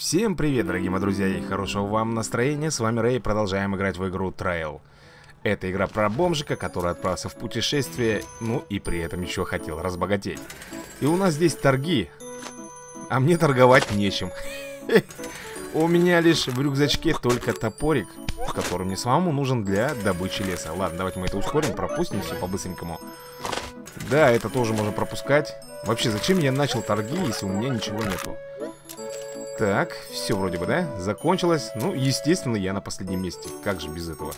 Всем привет, дорогие мои друзья, и хорошего вам настроения. С вами Рэй, продолжаем играть в игру Trail. Это игра про бомжика, который отправился в путешествие, ну и при этом еще хотел разбогатеть. И у нас здесь торги, а мне торговать нечем. У меня лишь в рюкзачке только топорик, который мне самому нужен для добычи леса. Ладно, давайте мы это ускорим, пропустим все по-быстренькому. Да, это тоже можно пропускать. Вообще, зачем я начал торги, если у меня ничего нету? Так, все вроде бы, да? Закончилось. Ну, естественно, я на последнем месте. Как же без этого?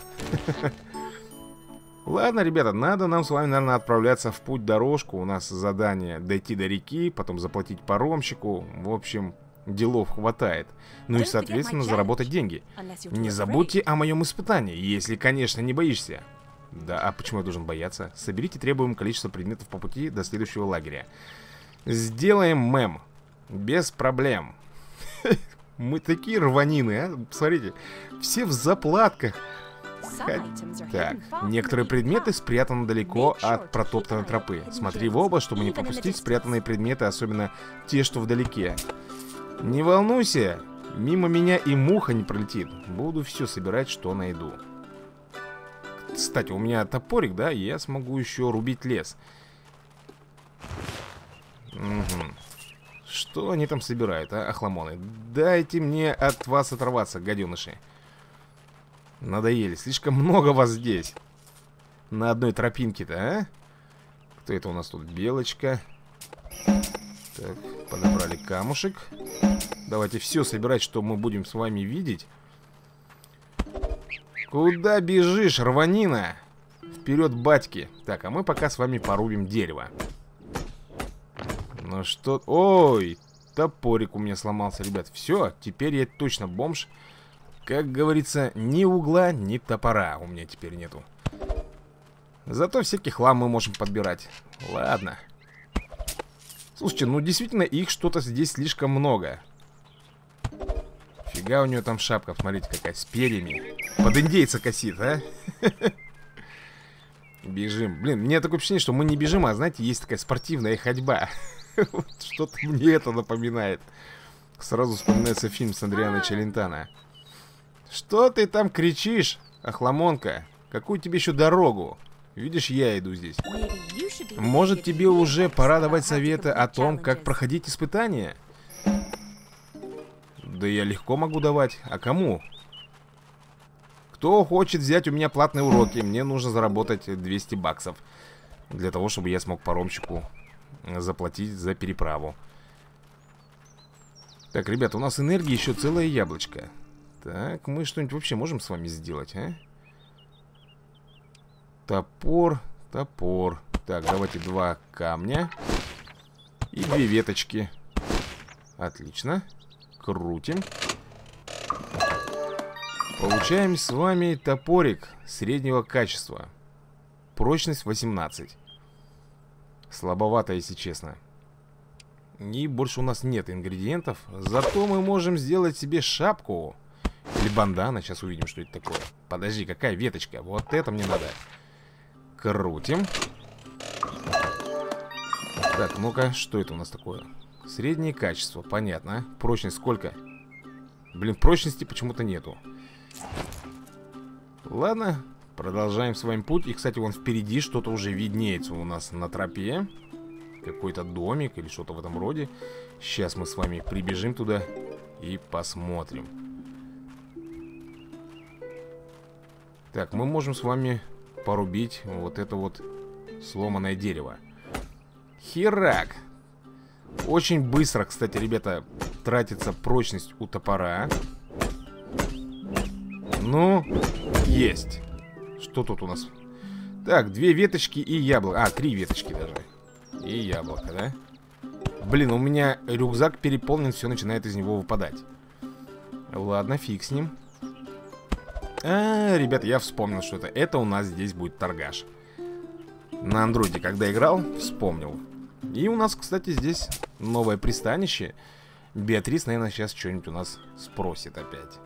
Ладно, ребята, надо нам с вами, наверное, отправляться в путь-дорожку. У нас задание дойти до реки, потом заплатить паромщику. В общем, делов хватает. Ну и, соответственно, заработать деньги. Не забудьте о моем испытании, если, конечно, не боишься. Да, а почему я должен бояться? Соберите требуемое количество предметов по пути до следующего лагеря. Сделаем мем. Без проблем. Мы такие рванины, а? Смотрите, все в заплатках. Так, некоторые предметы спрятаны далеко от протоптанной тропы. Смотри в оба, чтобы не пропустить спрятанные предметы, особенно те, что вдалеке. Не волнуйся, мимо меня и муха не пролетит. Буду все собирать, что найду. Кстати, у меня топорик, да, и я смогу еще рубить лес. Угу. Что они там собирают, а, охламоны? Дайте мне от вас оторваться, гаденыши. Надоели, слишком много вас здесь. На одной тропинке-то, а? Кто это у нас тут? Белочка. Так, подобрали камушек. Давайте все собирать, что мы будем с вами видеть. Куда бежишь, рванина? Вперед, батьки. Так, а мы пока с вами порубим дерево. Ну что... Ой, топорик у меня сломался, ребят. Все, теперь я точно бомж. Как говорится, ни угла, ни топора у меня теперь нету. Зато всякий хлам мы можем подбирать. Ладно. Слушайте, ну действительно их что-то здесь слишком много. Фига у нее там шапка, смотрите какая, с перьями. Под индейца косит, а? Бежим. Блин, мне такое впечатление, что мы не бежим, а, знаете, есть такая спортивная ходьба. Что-то мне это напоминает. Сразу вспоминается фильм с Адриано Челентано. Что ты там кричишь, охламонка? Какую тебе еще дорогу? Видишь, я иду здесь. Может, тебе уже пора давать советы о том, как проходить испытания? Да я легко могу давать. А кому? Кто хочет взять у меня платные уроки? Мне нужно заработать 200 баксов. Для того, чтобы я смог паромщику заплатить за переправу. Так, ребята, у нас энергии еще целое яблочко. Так, мы что-нибудь вообще можем с вами сделать, а? Топор, топор. Так, давайте 2 камня и 2 веточки. Отлично. Крутим. Получаем с вами топорик среднего качества. Прочность 18. Слабовато, если честно. И больше у нас нет ингредиентов. Зато мы можем сделать себе шапку. Или бандана. Сейчас увидим, что это такое. Подожди, какая веточка? Вот это мне надо. Крутим. Так, ну-ка, что это у нас такое? Среднее качество, понятно. Прочность сколько? Блин, прочности почему-то нету. Ладно, продолжаем с вами путь. И, кстати, вон впереди что-то уже виднеется у нас на тропе. Какой-то домик или что-то в этом роде. Сейчас мы с вами прибежим туда и посмотрим. Так, мы можем с вами порубить вот это вот сломанное дерево. Херак! Очень быстро, кстати, ребята, тратится прочность у топора. Ну, есть. Что тут у нас? Так, 2 веточки и яблоко. А, 3 веточки даже. И яблоко, да? Блин, у меня рюкзак переполнен, все начинает из него выпадать. Ладно, фиг с ним. Ребята, я вспомнил, что это у нас здесь будет торгаш. На андроиде, когда играл, вспомнил. И у нас, кстати, здесь новое пристанище. Беатрис, наверное, сейчас что-нибудь у нас спросит опять.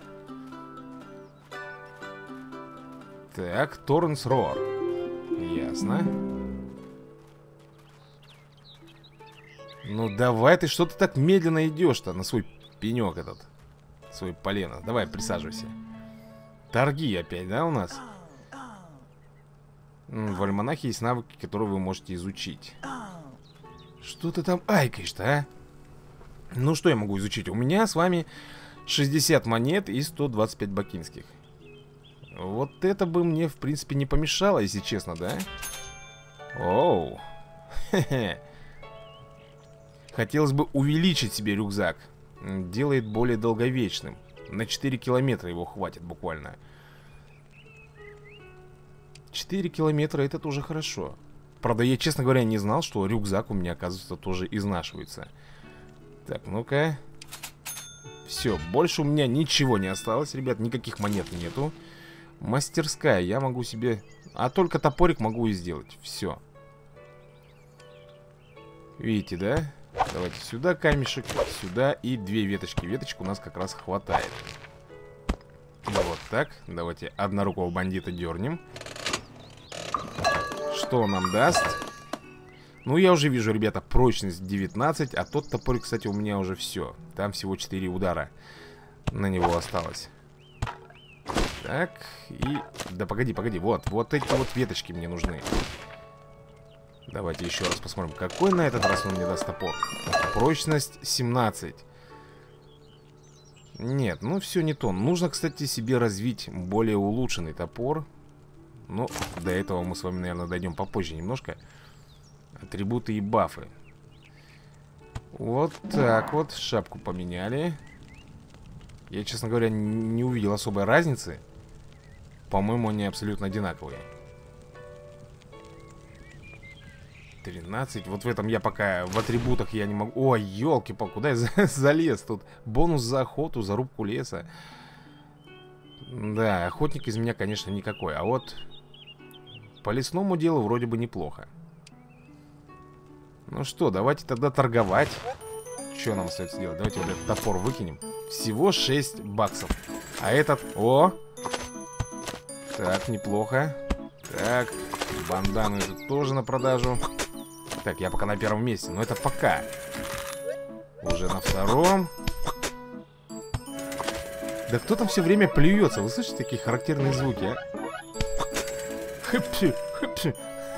Так, Торренс Рор. Ясно. Ну давай, ты что-то так медленно идешь-то на свой пенек этот. свой полено. Давай, присаживайся. Торги опять, да, у нас? В альманахе есть навыки, которые вы можете изучить. Что ты там айкаешь-то, а? Ну, что я могу изучить? У меня с вами 60 монет и 125 бакинских. Вот это бы мне, в принципе, не помешало, если честно, да? Оу. Хе-хе. Хотелось бы увеличить себе рюкзак. Делает более долговечным. На 4 километра его хватит буквально. 4 километра, это тоже хорошо. Правда, я, честно говоря, не знал, что рюкзак у меня, оказывается, тоже изнашивается. Так, ну-ка. Все, больше у меня ничего не осталось, ребят. Никаких монет нету. Мастерская, я могу себе... А только топорик могу и сделать. Все. Видите, да? Давайте сюда камешек, сюда и 2 веточки. Веточек у нас как раз хватает. Вот так. Давайте однорукого бандита дернем. Что он нам даст? Ну, я уже вижу, ребята, прочность 19. А тот топорик, кстати, у меня уже все. Там всего 4 удара на него осталось. Так, и... Да погоди, погоди, вот эти вот веточки мне нужны. Давайте еще раз посмотрим, какой на этот раз он мне даст топор. Прочность 17. Нет, ну все не то. Нужно, кстати, себе развить более улучшенный топор. Но до этого мы с вами, наверное, дойдем попозже немножко. Атрибуты и бафы. Вот так вот, шапку поменяли. Я, честно говоря, не увидел особой разницы. По-моему, они абсолютно одинаковые. 13. Вот в этом я пока в атрибутах я не могу. Ой, елки-палки, куда я залез тут? Бонус за охоту, за рубку леса. Да, охотник из меня, конечно, никакой. А вот по лесному делу вроде бы неплохо. Ну что, давайте тогда торговать. Что нам остается делать? Давайте вот этот топор выкинем. Всего 6 баксов. А этот... О! Так, неплохо. Так, бандану эту тоже на продажу. Так, я пока на первом месте. Но это пока. Уже на втором. Да кто там все время плюется? Вы слышите такие характерные звуки, а? Хэпчи, хэпчи.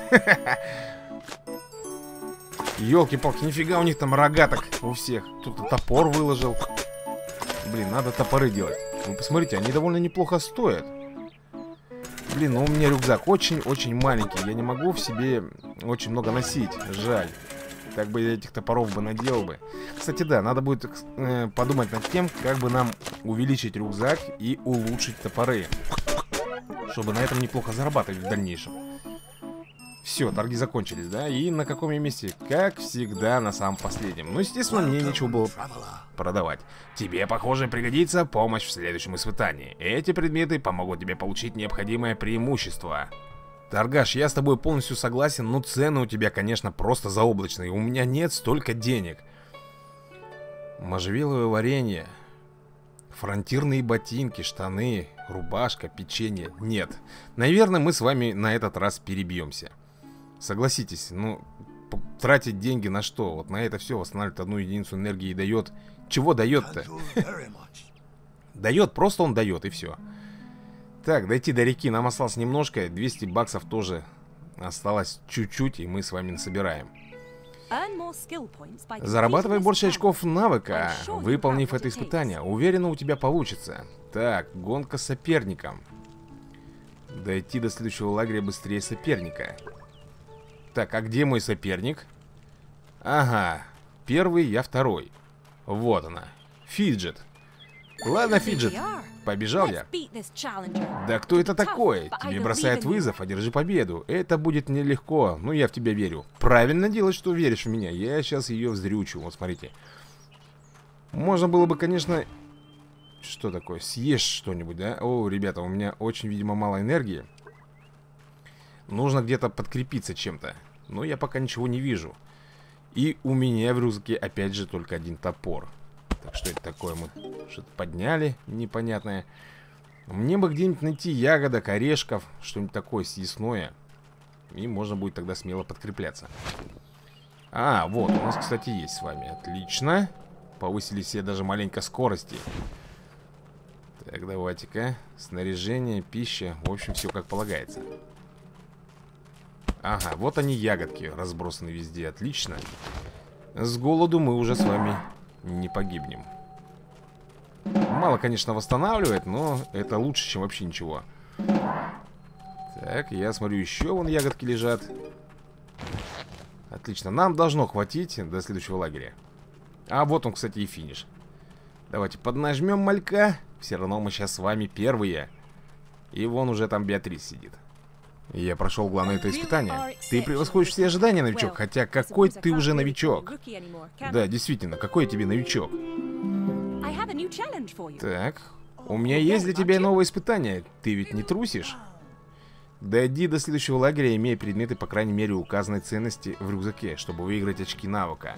Ёлки-палки, нифига у них там рогаток у всех. Тут топор выложил. Блин, надо топоры делать. Вы посмотрите, они довольно неплохо стоят. Блин, ну у меня рюкзак очень-очень маленький. Я не могу в себе очень много носить. Жаль. Так бы я этих топоров бы надел бы. Кстати, да, надо будет подумать над тем, как бы нам увеличить рюкзак и улучшить топоры, чтобы на этом неплохо зарабатывать в дальнейшем. Все, торги закончились, да? И на каком я месте? Как всегда, на самом последнем. Ну, естественно, мне нечего было продавать. Тебе, похоже, пригодится помощь в следующем испытании. Эти предметы помогут тебе получить необходимое преимущество. Торгаш, я с тобой полностью согласен, но цены у тебя, конечно, просто заоблачные. У меня нет столько денег. Можжевеловое варенье, фронтирные ботинки, штаны, рубашка, печенье. Нет. Наверное, мы с вами на этот раз перебьемся. Согласитесь, ну, тратить деньги на что? Вот на это все восстанавливает 1 единицу энергии и дает. Чего дает-то? Дает, просто он дает, и все. Так, дойти до реки нам осталось немножко. 200 баксов тоже осталось чуть-чуть, и мы с вами насобираем. Зарабатывай больше очков навыка, выполнив это испытание. Уверена, у тебя получится. Так, гонка с соперником. Дойти до следующего лагеря быстрее соперника. Так, а где мой соперник? Ага, первый, я второй. Вот она, Фиджет. Ладно, Фиджет, побежал я. Да кто это такой? Тебе бросает вызов, одержи победу. Это будет нелегко, но я в тебя верю. Правильно делать, что веришь в меня. Я сейчас ее вздрючу, вот смотрите. Можно было бы, конечно... Что такое? Съешь что-нибудь, да? О, ребята, у меня очень, видимо, мало энергии. Нужно где-то подкрепиться чем-то. Но я пока ничего не вижу. И у меня в рюкзаке опять же только один топор. Так, что это такое? Мы что-то подняли непонятное. Мне бы где-нибудь найти ягодок, орешков, что-нибудь такое съестное. И можно будет тогда смело подкрепляться. А, вот, у нас, кстати, есть с вами. Отлично. Повысили себе даже маленько скорости. Так, давайте-ка. Снаряжение, пища. В общем, все как полагается. Ага, вот они, ягодки, разбросаны везде. Отлично. С голоду мы уже с вами не погибнем. Мало, конечно, восстанавливает, но это лучше, чем вообще ничего. Так, я смотрю, еще вон ягодки лежат. Отлично, нам должно хватить до следующего лагеря. А вот он, кстати, и финиш. Давайте поднажмем малька. Все равно мы сейчас с вами первые. И вон уже там Беатрис сидит. Я прошел главное это испытание. Ты превосходишь все ожидания, новичок. Хотя какой ты уже новичок? Да, действительно, какой тебе новичок? Так, у меня есть для тебя новое испытание. Ты ведь не трусишь? Дойди до следующего лагеря, имея предметы, по крайней мере, указанной ценности в рюкзаке, чтобы выиграть очки навыка.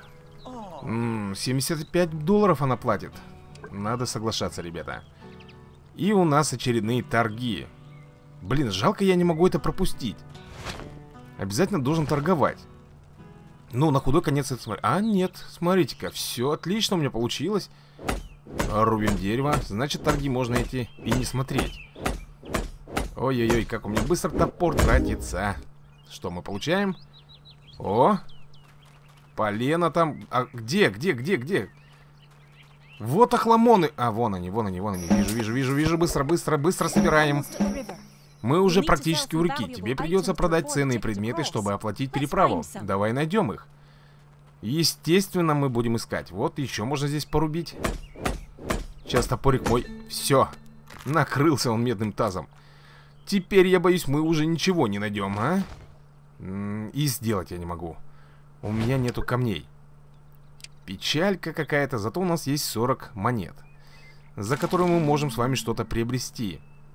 $75 она платит. Надо соглашаться, ребята. И у нас очередные торги. Блин, жалко, я не могу это пропустить. Обязательно должен торговать. Ну, на худой конец это смотреть. А, нет, смотрите-ка, все отлично у меня получилось. Рубим дерево. Значит, торги можно идти и не смотреть. Ой-ой-ой, как у меня быстро топор тратится. Что мы получаем? О! Полено там. А где? Вот охламоны. А, вон они. Вижу. Быстро собираем. Мы уже практически у реки. Тебе придется продать ценные предметы, чтобы оплатить переправу. Давай найдем их. Естественно, мы будем искать. Вот еще можно здесь порубить. Сейчас топорик мой. Все. Накрылся он медным тазом. Теперь, я боюсь, мы уже ничего не найдем, а? И сделать я не могу. У меня нету камней. Печалька какая-то. Зато у нас есть 40 монет, за которые мы можем с вами что-то приобрести.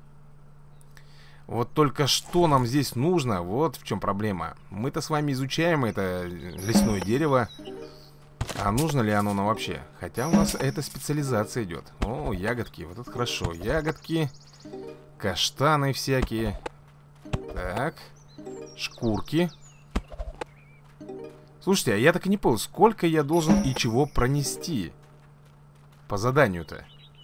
Вот только что нам здесь нужно, вот в чем проблема. Мы-то с вами изучаем это лесное дерево. А нужно ли оно нам вообще? Хотя у нас эта специализация идет. О, ягодки, вот это хорошо. Ягодки, каштаны всякие. Так, шкурки. Слушайте, а я так и не понял, сколько я должен и чего пронести по заданию-то?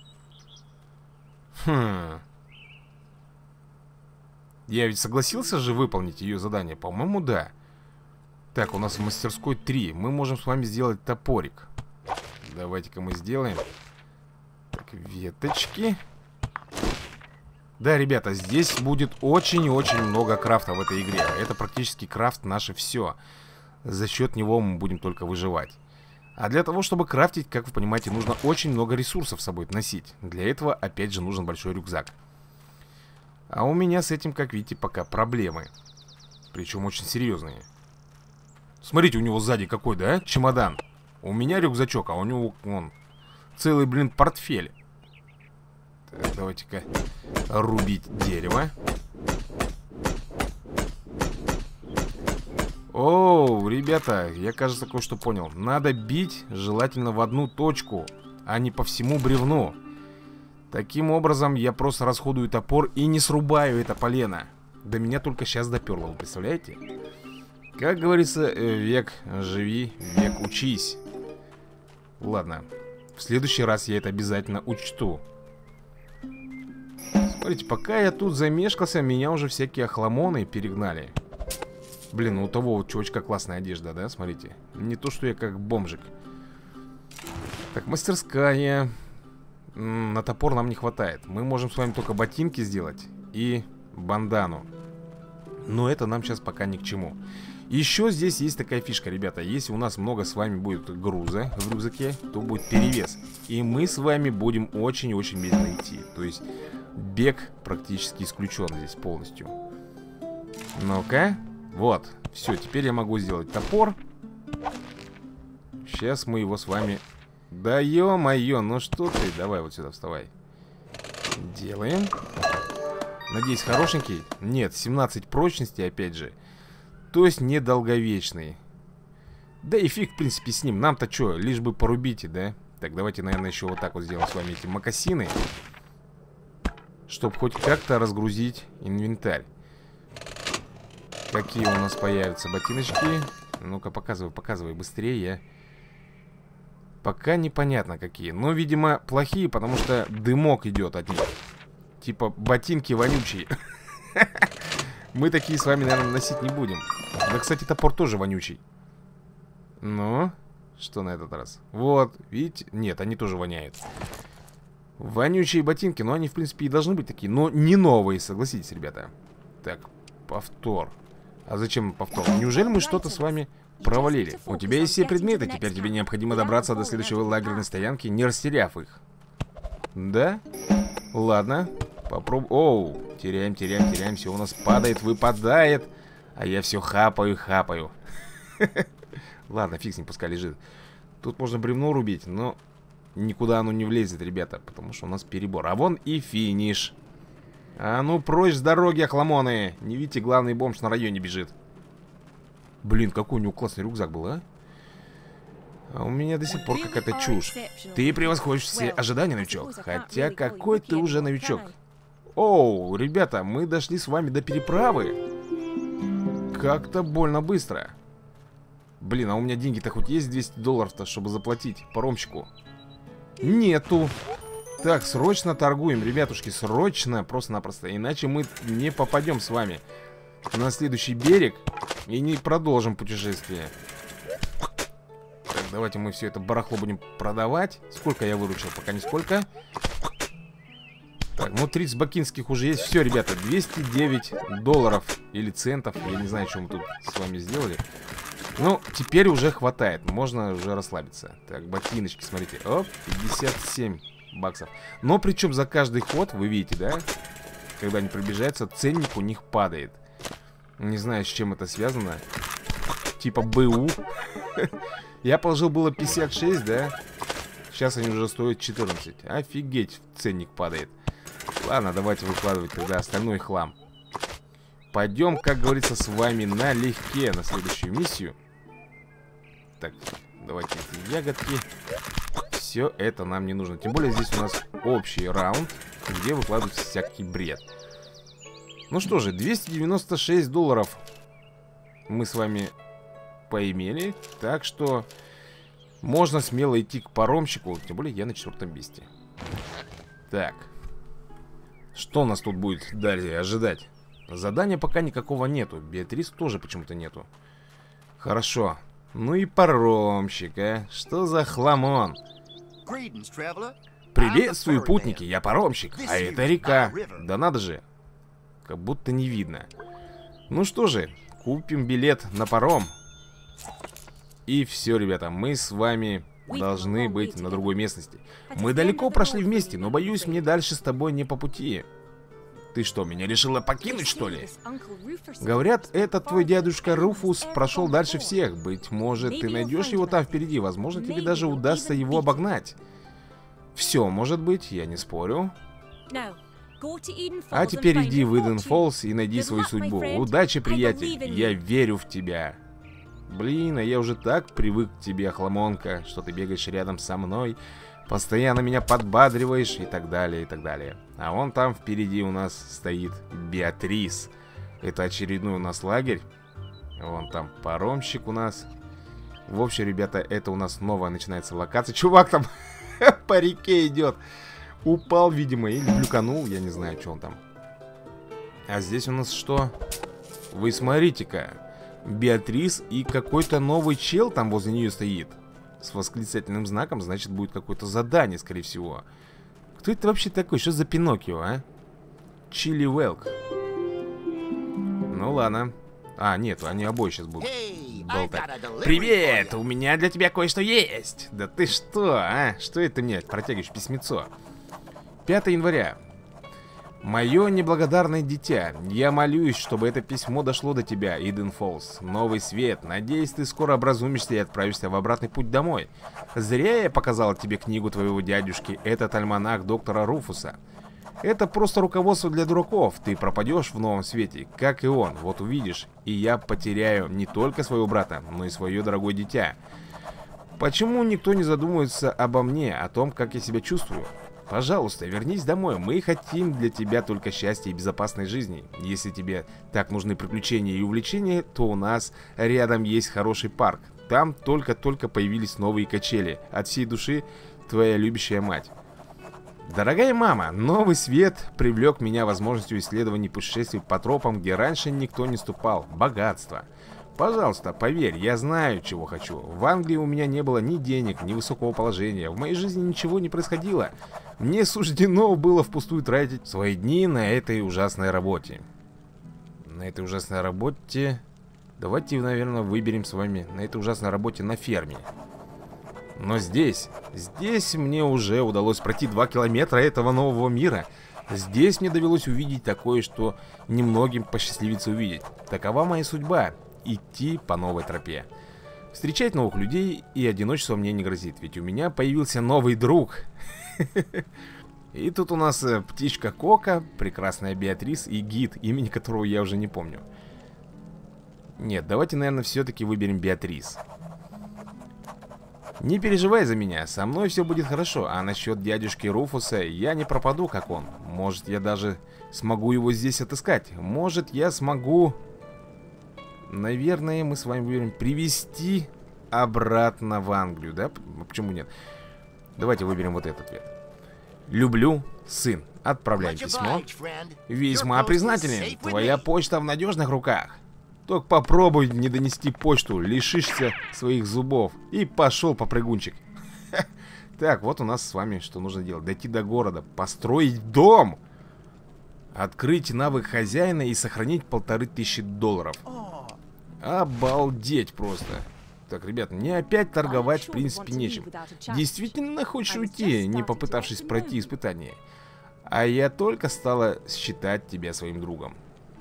Я ведь согласился же выполнить ее задание? По-моему, да. Так, у нас в мастерской 3. Мы можем с вами сделать топорик. Давайте-ка мы сделаем. Так, веточки. Да, ребята, здесь будет очень и очень много крафта в этой игре. Это практически крафт наше все. За счет него мы будем только выживать. А для того, чтобы крафтить, как вы понимаете, нужно очень много ресурсов с собой носить. Для этого, опять же, нужен большой рюкзак. А у меня с этим, как видите, пока проблемы. Причем очень серьезные. Смотрите, у него сзади какой, да, чемодан. У меня рюкзачок, а у него, вон, целый, блин, портфель. Так, давайте-ка рубить дерево. Оу, ребята, я, кажется, кое-что понял. Надо бить желательно в одну точку, а не по всему бревну. Таким образом, я просто расходую топор и не срубаю это полено. До меня только сейчас доперло, вы представляете? Как говорится, век живи, век учись. Ладно, в следующий раз я это обязательно учту. Смотрите, пока я тут замешкался, меня уже всякие охламоны перегнали. Блин, у того вот чувачка классная одежда, да, смотрите. Не то, что я как бомжик. Так, мастерская. На топор нам не хватает. Мы можем с вами только ботинки сделать и бандану. Но это нам сейчас пока ни к чему. Еще здесь есть такая фишка, ребята. Если у нас много с вами будет груза в рюкзаке, то будет перевес. И мы с вами будем очень-очень медленно идти. То есть бег практически исключен здесь полностью. Ну-ка. Вот, все, теперь я могу сделать топор. Сейчас мы его с вами... Да ё-моё, ну что ты? Давай вот сюда вставай. Делаем. Надеюсь, хорошенький. Нет, 17 прочности, опять же. То есть недолговечный. Да и фиг, в принципе, с ним. Нам-то что, лишь бы порубите, да? Так, давайте, наверное, еще вот так вот сделаем с вами эти мокасины, чтобы хоть как-то разгрузить инвентарь. Какие у нас появятся ботиночки? Ну-ка, показывай быстрее. Пока непонятно какие. Но, видимо, плохие, потому что дымок идет от них. Типа ботинки вонючие. Мы такие с вами, наверное, носить не будем. Да, кстати, топор тоже вонючий. Ну, что на этот раз? Вот, видите? Нет, они тоже воняют. Вонючие ботинки, но они, в принципе, и должны быть такие. Но не новые, согласитесь, ребята. Так, повтор. А зачем повтор? Неужели мы что-то с вами провалили? У тебя есть все предметы, теперь тебе необходимо добраться до следующей лагерной стоянки, не растеряв их. Да? Ладно. Попробуй. Оу, теряем, все у нас падает, выпадает. А я все хапаю. Ладно, фиг с ним, пускай лежит. Тут можно бревно рубить, но никуда оно не влезет, ребята, потому что у нас перебор. А вон и финиш. А ну прочь с дороги, охламоны. Не видите, главный бомж на районе бежит. Блин, какой у него классный рюкзак был, а? А у меня до сих пор какая-то чушь. Ты превосходишь все ожидания, новичок. Хотя какой ты уже новичок. Оу, ребята, мы дошли с вами до переправы. Как-то больно быстро. Блин, а у меня деньги-то хоть есть 200 долларов-то, чтобы заплатить паромщику? Нету. Так, срочно торгуем, ребятушки, срочно, просто-напросто. Иначе мы не попадем с вами на следующий берег и не продолжим путешествие. Так, давайте мы все это барахло будем продавать. Сколько я выручил? Пока нисколько. Так, ну 30 бакинских уже есть. Все, ребята, 209 долларов или центов. Я не знаю, что мы тут с вами сделали. Ну, теперь уже хватает. Можно уже расслабиться. Так, ботиночки, смотрите. Оп, 57 баксов. Но причем за каждый ход, вы видите, да? Когда они приближаются, ценник у них падает. Не знаю, с чем это связано. Типа БУ. Я положил было 56, да? Сейчас они уже стоят 14. Офигеть, ценник падает. Ладно, давайте выкладывать тогда остальной хлам. Пойдем, как говорится, с вами налегке на следующую миссию. Так, давайте эти ягодки. Все это нам не нужно. Тем более здесь у нас общий раунд, где выкладывается всякий бред. Ну что же, 296 долларов мы с вами поимели. Так что можно смело идти к паромщику. Тем более я на 4-м месте. Так. Что у нас тут будет далее ожидать? Задания пока никакого нету. Беатрис тоже почему-то нету. Хорошо. Ну и паромщик, а? Что за хламон? Приветствую, путники, я паромщик. А это река. Да надо же. Как будто не видно. Ну что же, купим билет на паром. И все, ребята, мы с вами должны быть на другой местности. Мы далеко прошли вместе, но боюсь, мне дальше с тобой не по пути. Ты что, меня решила покинуть, что ли? Говорят, этот твой дядюшка Руфус прошел дальше всех. Быть может, ты найдешь его там впереди. Возможно, тебе даже удастся его обогнать. Все, может быть, я не спорю. А теперь иди в Иден Фоллс и найди свою судьбу. Удачи, приятель, я верю в тебя. Блин, а я уже так привык к тебе, охламонка, что ты бегаешь рядом со мной, постоянно меня подбадриваешь и так далее, и так далее. А вон там впереди у нас стоит Беатрис. Это очередной у нас лагерь. Вон там паромщик у нас. В общем, ребята, это у нас новая начинается локация. Чувак там по реке идет. Упал, видимо, или блюканул, я не знаю, что он там. А здесь у нас что? Вы смотрите-ка. Беатрис и какой-то новый чел там возле нее стоит. С восклицательным знаком, значит, будет какое-то задание, скорее всего. Кто это вообще такой? Что за Пиноккио, а? Чили Велк. Ну ладно. А, нет, они обои сейчас будут болтать. Привет, у меня для тебя кое-что есть. Да ты что, а? Что это мне протягиваешь письмецо? 5 января. Мое неблагодарное дитя, я молюсь, чтобы это письмо дошло до тебя, Иден Фоллс. Новый свет. Надеюсь, ты скоро образумишься и отправишься в обратный путь домой. Зря я показал тебе книгу твоего дядюшки, этот альманах доктора Руфуса. Это просто руководство для дураков. Ты пропадешь в новом свете, как и он. Вот увидишь. И я потеряю не только своего брата, но и свое дорогое дитя. Почему никто не задумывается обо мне, о том, как я себя чувствую? Пожалуйста, вернись домой. Мы хотим для тебя только счастья и безопасной жизни. Если тебе так нужны приключения и увлечения, то у нас рядом есть хороший парк. Там только-только появились новые качели. От всей души, твоя любящая мать. Дорогая мама, новый свет привлек меня возможностью исследований путешествий по тропам, где раньше никто не ступал. Богатство. Пожалуйста, поверь, я знаю, чего хочу. В Англии у меня не было ни денег, ни высокого положения. В моей жизни ничего не происходило. Мне суждено было впустую тратить свои дни на этой ужасной работе. На этой ужасной работе... Давайте, наверное, выберем с вами на этой ужасной работе на ферме. Но здесь мне уже удалось пройти 2 километра этого нового мира. Здесь мне довелось увидеть такое, что немногим посчастливится увидеть. Такова моя судьба. Идти по новой тропе. Встречать новых людей, и одиночество мне не грозит. Ведь у меня появился новый друг. И тут у нас птичка Кока, прекрасная Беатрис и гид, имени которого я уже не помню. Нет, давайте, наверное, все-таки выберем Беатрис. Не переживай за меня, со мной все будет хорошо. А насчет дядюшки Руфуса, я не пропаду, как он. Может, я даже смогу его здесь отыскать. Может, я смогу... Наверное, мы с вами выберем привезти обратно в Англию, да? Почему нет? Давайте выберем вот этот ответ. Люблю, сын. Отправляем письмо. Весьма признателен. Твоя почта в надежных руках. Только попробуй не донести почту, лишишься своих зубов. И пошел попрыгунчик. Так, вот у нас с вами что нужно делать. Дойти до города, построить дом, открыть навык хозяина и сохранить $1500. Обалдеть просто. Так, ребят, мне опять торговать в принципе нечем. Действительно хочешь уйти, не попытавшись пройти испытание? А я только стала считать тебя своим другом.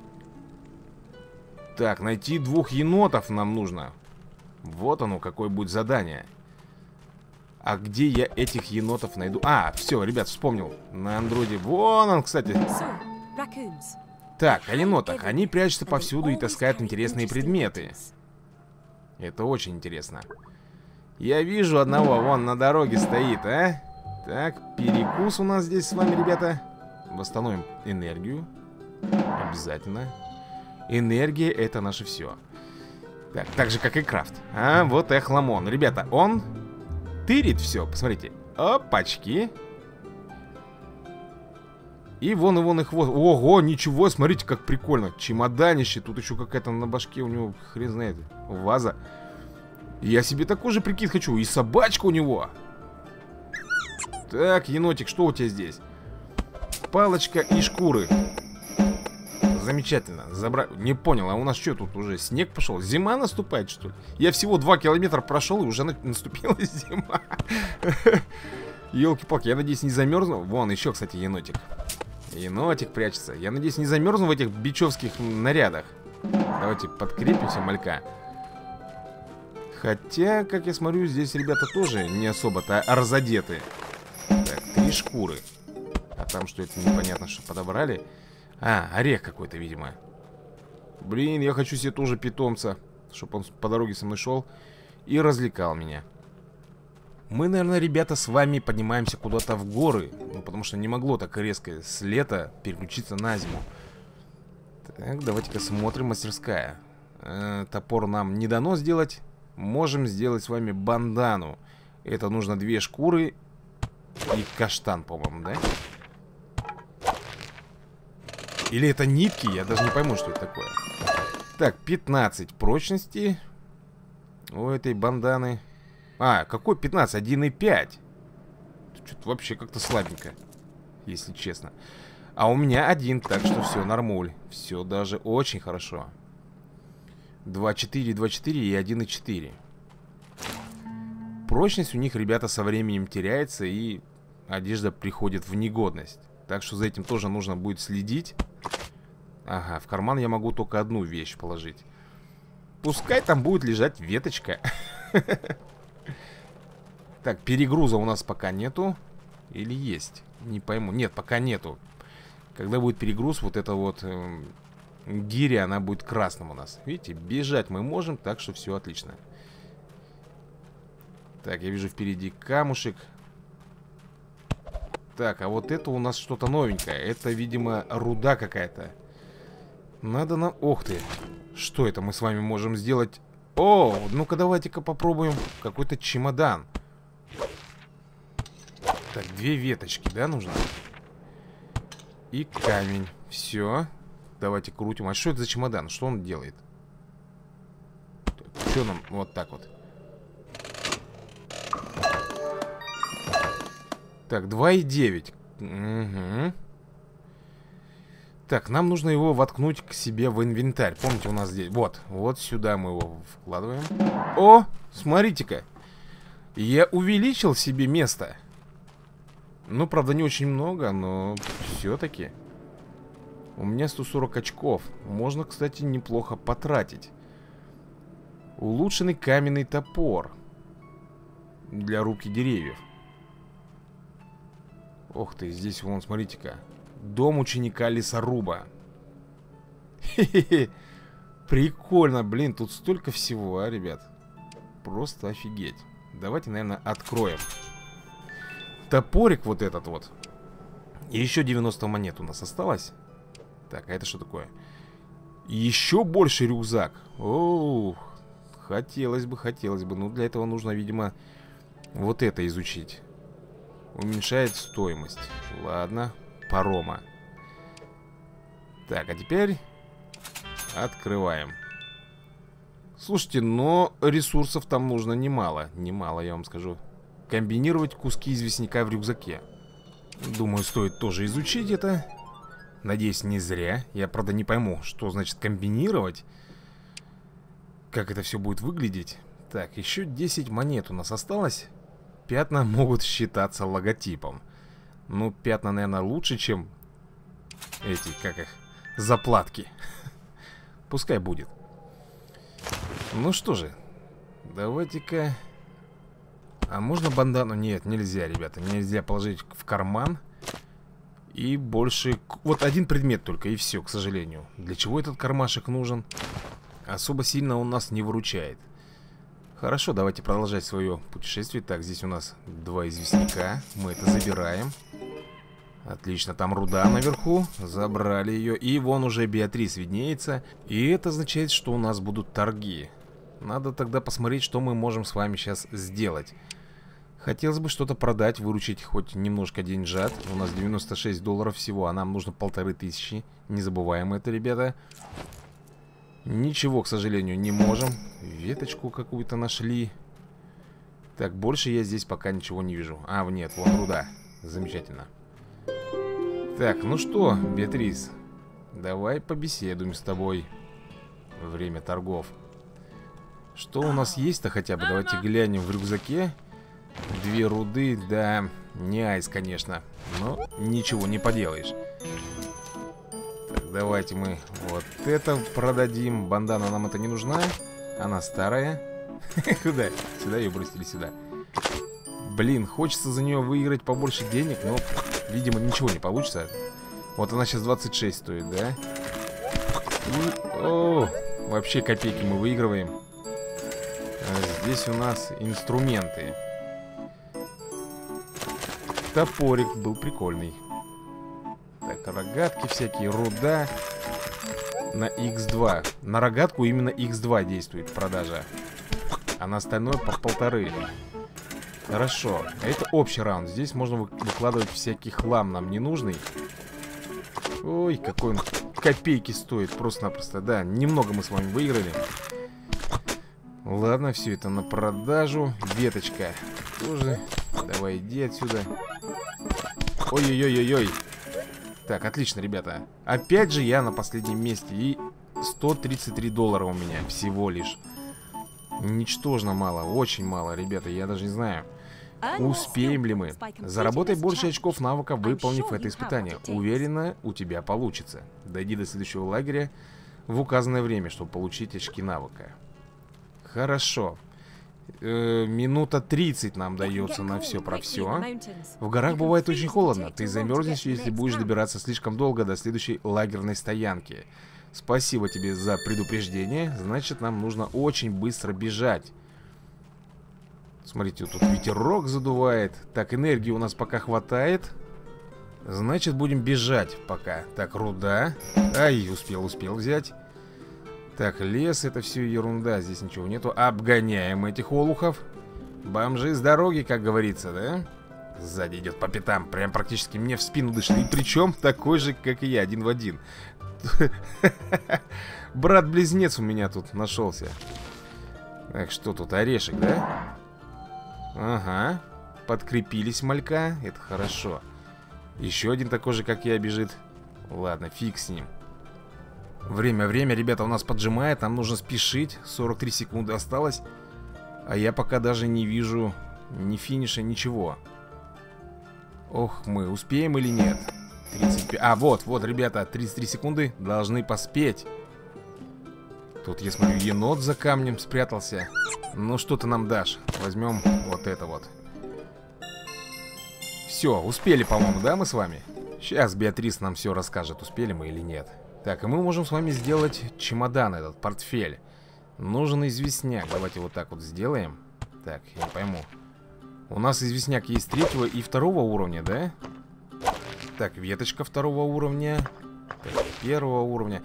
Так, найти 2 енотов нам нужно. Вот оно, какое будет задание. А где я этих енотов найду? А, все, ребят, вспомнил. На андроиде. Вон он, кстати. Так, о енотах. Они прячутся повсюду и таскают интересные предметы. Это очень интересно. Я вижу одного, вон на дороге стоит, а? Так, перекус у нас здесь с вами, ребята. Восстановим энергию. Обязательно. Энергия — это наше все. Так же, как и крафт. А, вот Эхламон. Ребята, он тырит все, посмотрите. Опачки. И вон и хвост. Ого, ничего, смотрите, как прикольно. Чемоданище, тут еще какая-то на башке у него, хрен знает, ваза. Я себе такой же прикид хочу. И собачка у него. Так, енотик, что у тебя здесь? Палочка и шкуры. Замечательно. Не понял, а у нас что тут уже? Снег пошел? Зима наступает, что ли? Я всего 2 километра прошел, и уже наступила зима. Елки-палки, я надеюсь, не замерзну. Вон, еще, кстати, енотик. Енотик прячется. Я надеюсь, не замерзну в этих бичевских нарядах. Давайте подкрепимся, малька. Хотя, как я смотрю, здесь ребята тоже не особо-то разодеты. Так, 3 шкуры. А там что это, непонятно, что подобрали. А, орех какой-то, видимо. Блин, я хочу себе тоже питомца, чтобы он по дороге со мной шел и развлекал меня. Мы, наверное, ребята, с вами поднимаемся куда-то в горы. Ну, потому что не могло так резко с лета переключиться на зиму. Так, давайте-ка смотрим. Мастерская. Топор нам не дано сделать. Можем сделать с вами бандану. Это нужно 2 шкуры и каштан, по-моему, да? Или это нитки? Я даже не пойму, что это такое. Так, 15 прочности у этой банданы. А, какой 15? 1,5. Что-то вообще как-то слабенько, если честно. А у меня 1, так что все, нормуль. Все даже очень хорошо. 2,4, 2,4 и 1,4. Прочность у них, ребята, со временем теряется, и одежда приходит в негодность. Так что за этим тоже нужно будет следить. Ага, в карман я могу только одну вещь положить. Пускай там будет лежать веточка. Так, перегруза у нас пока нету. Или есть? Не пойму. Нет, пока нету. Когда будет перегруз, вот эта вот гиря, она будет красным у нас. Видите, бежать мы можем, так что все отлично. Так, я вижу впереди камушек. Так, а вот это у нас что-то новенькое. Это, видимо, руда какая-то. Надо нам... Ох ты! Что это мы с вами можем сделать? О, ну-ка давайте-ка попробуем какой-то чемодан. Так, 2 веточки, да, нужно? И камень. Все. Давайте крутим. А что это за чемодан? Что он делает? Что нам? Вот так вот. Так, 2,9. Угу. Так, нам нужно его воткнуть к себе в инвентарь. Помните, у нас здесь... Вот сюда мы его вкладываем. О, смотрите-ка. Я увеличил себе место. Ну, правда, не очень много, но все-таки. У меня 140 очков. Можно, кстати, неплохо потратить. Улучшенный каменный топор. Для рубки деревьев. Ох ты, здесь вон, смотрите-ка. Дом ученика лесоруба. Хе-хе-хе. Прикольно, блин, тут столько всего, а, ребят. Просто офигеть. Давайте, наверное, откроем. Топорик вот этот вот. И еще 90 монет у нас осталось. Так, а это что такое? Еще больше рюкзак. Оух, хотелось бы. Ну, для этого нужно, видимо, вот это изучить. Уменьшает стоимость. Ладно, парома. Так, а теперь открываем. Слушайте, но ресурсов там нужно немало. Немало, я вам скажу. Комбинировать куски известняка в рюкзаке. Думаю, стоит тоже изучить это. Надеюсь, не зря. Я, правда, не пойму, что значит комбинировать. Как это все будет выглядеть. Так, еще 10 монет у нас осталось. Пятна могут считаться логотипом. Ну, пятна, наверное, лучше, чем эти, как их, заплатки. Пускай будет. Ну что же, давайте-ка... А можно бандану? Нет, нельзя, ребята. Нельзя положить в карман. И больше... Вот один предмет только, и все, к сожалению. Для чего этот кармашек нужен? Особо сильно он нас не выручает. Хорошо, давайте продолжать свое путешествие. Так, здесь у нас 2 известняка. Мы это забираем. Отлично, там руда наверху. Забрали ее. И вон уже Беатрис виднеется. И это означает, что у нас будут торги. Надо тогда посмотреть, что мы можем с вами сейчас сделать. Хотелось бы что-то продать, выручить хоть немножко деньжат. У нас 96 долларов всего, а нам нужно 1500. Не забываем это, ребята. Ничего, к сожалению, не можем. Веточку какую-то нашли. Так, больше я здесь пока ничего не вижу. А, нет, вон руда. Замечательно. Так, ну что, Беатрис, давай побеседуем с тобой. Время торгов. Что у нас есть-то хотя бы? Давайте глянем в рюкзаке. 2 руды, да, не айс, конечно. Но ничего не поделаешь. Так, давайте мы вот это продадим. Бандана нам это не нужна. Она старая. Куда? Сюда ее бросили, сюда. Блин, хочется за нее выиграть побольше денег, но, видимо, ничего не получится. Вот она сейчас 26 стоит, да? И, о, вообще копейки мы выигрываем. А здесь у нас инструменты. Топорик был прикольный. Так, рогатки всякие, руда. На X2. На рогатку именно X2 действует продажа. А на остальное по 1,5. Хорошо. Это общий раунд. Здесь можно выкладывать всякий хлам нам ненужный. Ой, какой он копейки стоит. Просто-напросто. Да, немного мы с вами выиграли. Ладно, все это на продажу. Веточка тоже. Давай, иди отсюда. Ой-ой-ой-ой-ой. Так, отлично, ребята. Опять же я на последнем месте. И 133 доллара у меня всего лишь. Ничтожно мало, очень мало, ребята. Я даже не знаю, успеем ли мы. Заработай больше очков навыка, выполнив это испытание. Уверена, у тебя получится. Дойди до следующего лагеря в указанное время, чтобы получить очки навыка. Хорошо. Минута 30 нам дается на все про все. В горах бывает очень холодно. Ты замерзнешь, если будешь добираться слишком долго до следующей лагерной стоянки. Спасибо тебе за предупреждение. Значит, нам нужно очень быстро бежать. Смотрите, тут ветерок задувает. Так, энергии у нас пока хватает. Значит, будем бежать пока. Так, руда. Ай, успел взять. Так, лес, это все ерунда, здесь ничего нету. Обгоняем этих олухов. Бомжи с дороги, как говорится, да? Сзади идет по пятам, прям практически мне в спину дышит. И причем такой же, как и я, один в один. Брат-близнец у меня тут нашелся. Так, что тут, орешек, да? Ага, подкрепились малька, это хорошо. Еще один такой же, как я, бежит. Ладно, фиг с ним. Время, ребята, у нас поджимает, нам нужно спешить. 43 секунды осталось. А я пока даже не вижу ни финиша, ничего. Ох, мы успеем или нет? 35. А, вот, ребята, 33 секунды. Должны поспеть. Тут, я смотрю, енот за камнем спрятался. Ну, что ты нам дашь? Возьмем вот это вот. Все, успели, по-моему, да, мы с вами? Сейчас Беатрис нам все расскажет, успели мы или нет. Так, и мы можем с вами сделать чемодан, этот портфель. Нужен известняк. Давайте вот так вот сделаем. Так, я не пойму. У нас известняк есть 3-го и 2-го уровня, да? Так, веточка 2-го уровня. Так, 1-го уровня.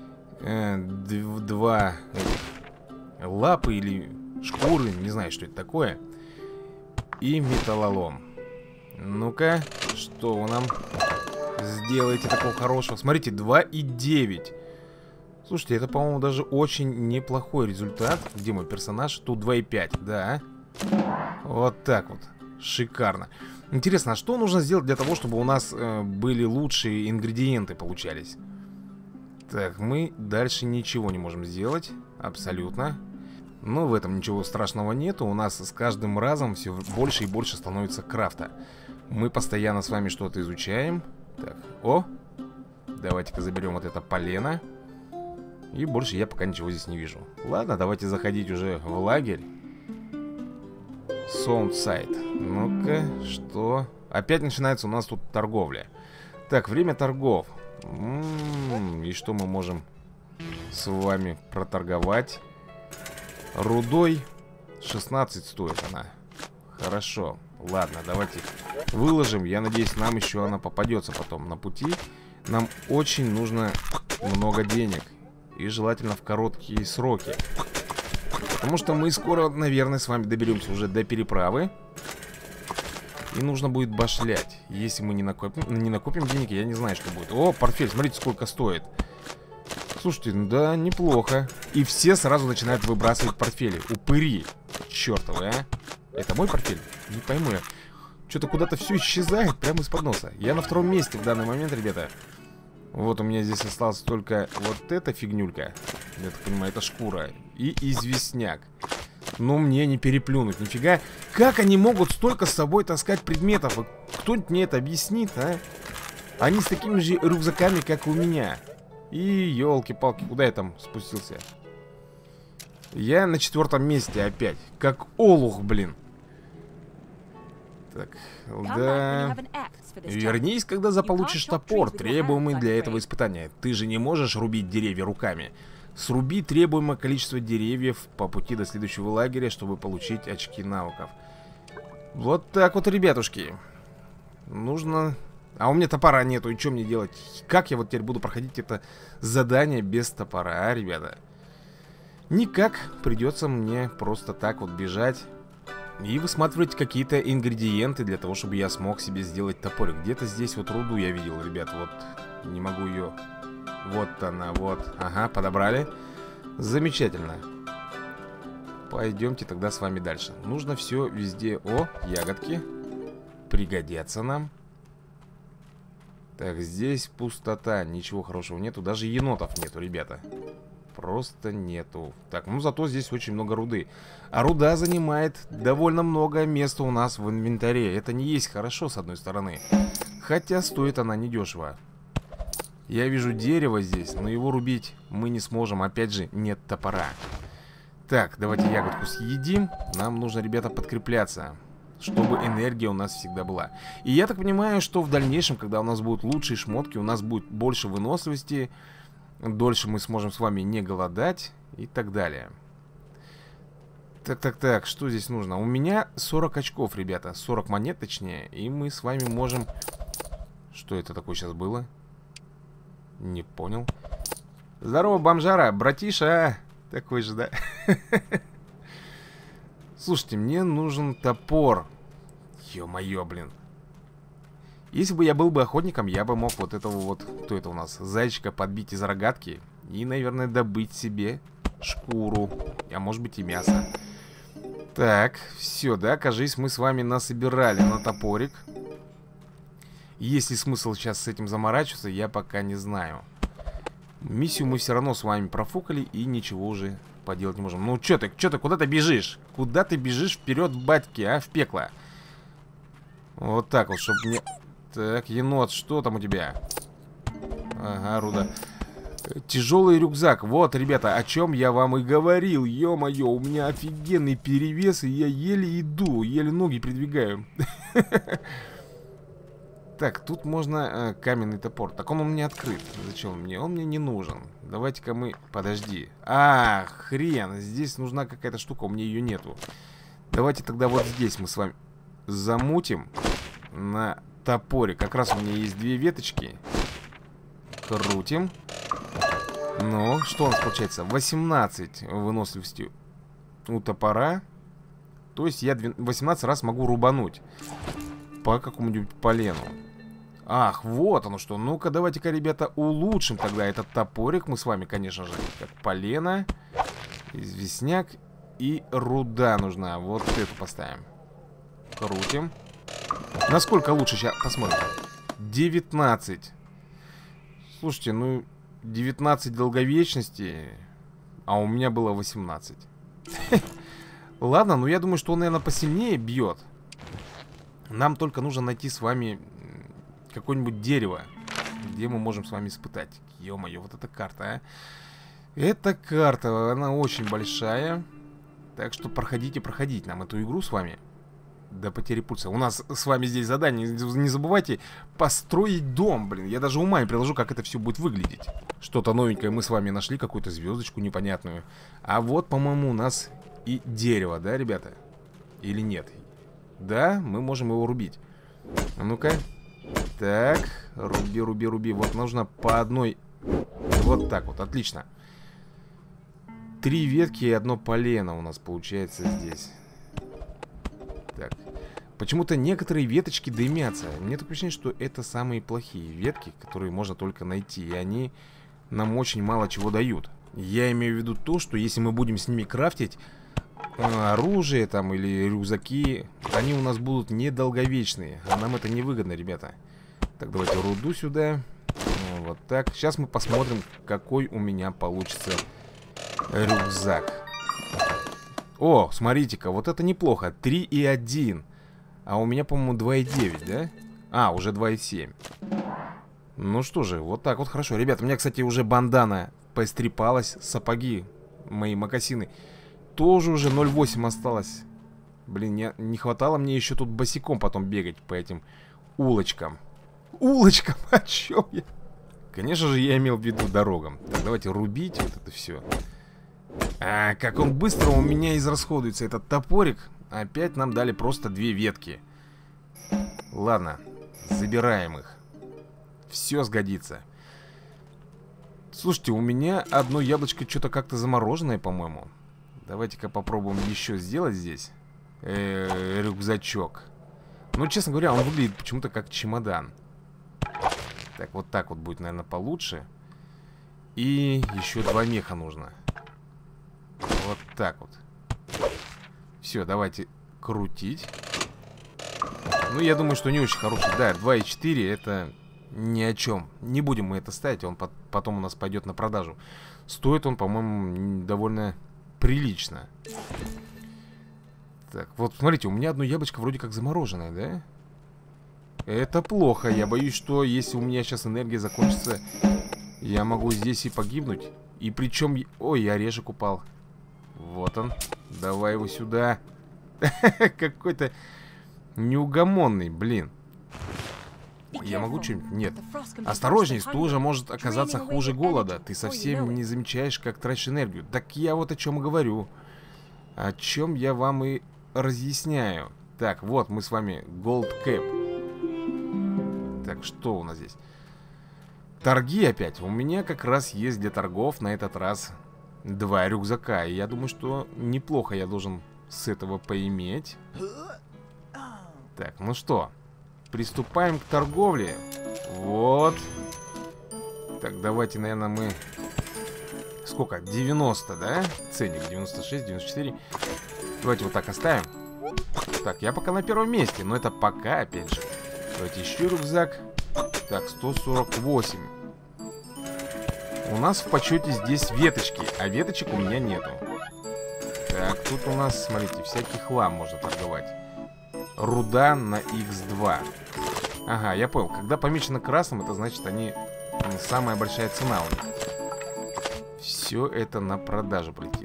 2 лапы или шкуры, не знаю, что это такое. И металлолом. Ну-ка, что вы нам сделаете такого хорошего? Смотрите, 2,9. Слушайте, это, по-моему, даже очень неплохой результат. Где мой персонаж? Тут 2,5, да. Вот так вот, шикарно. Интересно, а что нужно сделать для того, чтобы у нас были лучшие ингредиенты получались? Так, мы дальше ничего не можем сделать. Абсолютно. Но в этом ничего страшного нету. У нас с каждым разом все больше и больше становится крафта. Мы постоянно с вами что-то изучаем. Так, о! Давайте-ка заберем вот это полено. И больше я пока ничего здесь не вижу. Ладно, давайте заходить уже в лагерь. Саундсайд. Ну-ка, что? Опять начинается у нас тут торговля. Так, время торгов. И что мы можем с вами проторговать? Рудой 16 стоит она. Хорошо. Ладно, давайте выложим. Я надеюсь, нам еще она попадется потом на пути. Нам очень нужно много денег. И желательно в короткие сроки. Потому что мы скоро, наверное, с вами доберемся уже до переправы. И нужно будет башлять. Если мы не накопим денег, я не знаю, что будет. О, портфель, смотрите, сколько стоит. Слушайте, ну да, неплохо. И все сразу начинают выбрасывать портфели. Упыри. Чёртовы, а. Это мой портфель? Не пойму я. Что-то куда-то все исчезает прямо из-под носа. Я на 2-м месте в данный момент, ребята. Вот у меня здесь осталась только вот эта фигнюлька. Я так понимаю, это шкура. И известняк. Но мне не переплюнуть, нифига. Как они могут столько с собой таскать предметов? Кто-нибудь мне это объяснит, а? Они с такими же рюкзаками, как и у меня. И, елки-палки, куда я там спустился? Я на 4-м месте опять. Как олух, блин. Так, да. Вернись, когда заполучишь топор, требуемый для этого испытания. Ты же не можешь рубить деревья руками. Сруби требуемое количество деревьев по пути до следующего лагеря, чтобы получить очки навыков. Вот так вот, ребятушки. Нужно... А у меня топора нету, и что мне делать? Как я вот теперь буду проходить это задание без топора, а, ребята? Никак. Придется мне просто так вот бежать и высматривать какие-то ингредиенты для того, чтобы я смог себе сделать топорик. Где-то здесь вот руду я видел, ребят. Вот, не могу ее... Вот она, вот. Ага, подобрали. Замечательно. Пойдемте тогда с вами дальше. Нужно все везде... О, ягодки. Пригодятся нам. Так, здесь пустота. Ничего хорошего нету. Даже енотов нету, ребята. Просто нету. Так, ну зато здесь очень много руды. А руда занимает довольно много места у нас в инвентаре. Это не есть хорошо, с одной стороны. Хотя стоит она недешево. Я вижу дерево здесь, но его рубить мы не сможем. Опять же, нет топора. Так, давайте ягодку съедим. Нам нужно, ребята, подкрепляться, чтобы энергия у нас всегда была. И я так понимаю, что в дальнейшем, когда у нас будут лучшие шмотки, у нас будет больше выносливости, дольше мы сможем с вами не голодать и так далее. Так, что здесь нужно? У меня 40 очков, ребята, 40 монет точнее. И мы с вами можем... Что это такое сейчас было? Не понял. Здорово, бомжара, братиша. Такой же, да? Слушайте, мне нужен топор. Ё-моё, блин. Если бы я был бы охотником, я бы мог вот этого вот, кто это у нас, зайчика подбить из рогатки и, наверное, добыть себе шкуру, а может быть и мясо. Так, все, да, кажись, мы с вами насобирали на топорик. Есть ли смысл сейчас с этим заморачиваться, я пока не знаю. Миссию мы все равно с вами профукали и ничего уже поделать не можем. Ну, чё ты, куда ты бежишь? Куда ты бежишь вперед, батьки, а, в пекло? Вот так вот, чтобы мне... Так, енот, что там у тебя? Ага, руда. Тяжелый рюкзак. Вот, ребята, о чем я вам и говорил. Ё-моё, у меня офигенный перевес, и я еле иду, еле ноги передвигаю. Так, тут можно каменный топор. Так он у меня открыт. Зачем он мне? Он мне не нужен. Давайте-ка мы... Подожди. А, хрен. Здесь нужна какая-то штука, у меня ее нету. Давайте тогда вот здесь мы с вами замутим на топоре. Как раз у меня есть 2 веточки. Крутим. Ну, что у нас получается? 18 выносливости у топора. То есть я 18 раз могу рубануть по какому-нибудь полену. Ах, вот оно что. Ну-ка, давайте-ка, ребята, улучшим тогда этот топорик. Мы с вами, конечно же, как полено, известняк и руда нужна. Вот эту поставим. Крутим. Насколько лучше сейчас? Посмотрим. 19. Слушайте, ну 19 долговечности, а у меня было 18. Ладно, ну я думаю, что он, наверное, посильнее бьет. Нам только нужно найти с вами какое-нибудь дерево, где мы можем с вами испытать. Ё-моё, вот эта карта, а. Эта карта, она очень большая. Так что проходите нам эту игру с вами до потери пульса. У нас с вами здесь задание, не забывайте построить дом, блин. Я даже ума не приложу, как это все будет выглядеть. Что-то новенькое мы с вами нашли, какую-то звездочку непонятную. А вот, по-моему, у нас и дерево, да, ребята? Или нет? Да, мы можем его рубить. А ну-ка. Так, руби. Вот нужно по одной. Вот так вот, отлично. 3 ветки и 1 полено у нас получается здесь. Так. Почему-то некоторые веточки дымятся. Мне такое ощущение, что это самые плохие ветки, которые можно только найти. И они нам очень мало чего дают. Я имею в виду то, что если мы будем с ними крафтить оружие там или рюкзаки, они у нас будут недолговечные. А нам это невыгодно, ребята. Так, давайте руду сюда. Вот так. Сейчас мы посмотрим, какой у меня получится рюкзак. О, смотрите-ка, вот это неплохо. 3,1. А у меня, по-моему, 2,9, да? А, уже 2,7. Ну что же, вот так вот хорошо. Ребята, у меня, кстати, уже бандана поистрепалась. Сапоги, мои мокасины, тоже уже 0,8 осталось. Блин, не хватало мне еще тут босиком потом бегать по этим улочкам. Улочкам? О чем я? Конечно же, я имел в виду дорогам. Так, давайте рубить вот это все. А, как он быстро у меня израсходуется, этот топорик. Опять нам дали просто 2 ветки. Ладно, забираем их. Все сгодится. Слушайте, у меня одно яблочко что-то как-то замороженное, по-моему. Давайте-ка попробуем еще сделать здесь рюкзачок. Ну, честно говоря, он выглядит почему-то как чемодан. Так вот будет, наверное, получше. И еще 2 меха нужно. Вот так вот. Все, давайте крутить. Ну, я думаю, что не очень хороший. Да, 2,4 это ни о чем. Не будем мы это ставить, он потом у нас пойдет на продажу. Стоит он, по-моему, довольно прилично. Так, вот смотрите, у меня одно яблочко вроде как замороженное, да? Это плохо. Я боюсь, что если у меня сейчас энергия закончится, я могу здесь и погибнуть. И причем... Ой, орешек упал. Вот он. Давай его сюда. Какой-то неугомонный, блин. Я могу что-нибудь? Нет. Осторожней, стужа может оказаться хуже голода. Ты совсем не замечаешь, как тратишь энергию. Так я вот о чем и говорю. О чем я вам и разъясняю. Так, вот мы с вами Gold Cap. Так, что у нас здесь? торги опять. У меня как раз есть для торгов на этот раз 2 рюкзака. И я думаю, что неплохо я должен с этого поиметь. Так, ну что, приступаем к торговле. Вот. Так, давайте, наверное, мы... Сколько? 90, да? Ценник 96, 94. Давайте вот так оставим. Так, я пока на первом месте. Но это пока, опять же. Давайте еще рюкзак. Так, 148. У нас в почете здесь веточки. А веточек у меня нету. Так, тут у нас, смотрите, всякий хлам можно торговать. Руда на X2. Ага, я понял. Когда помечено красным, это значит, они... Самая большая цена у них. Все это на продажу полетит.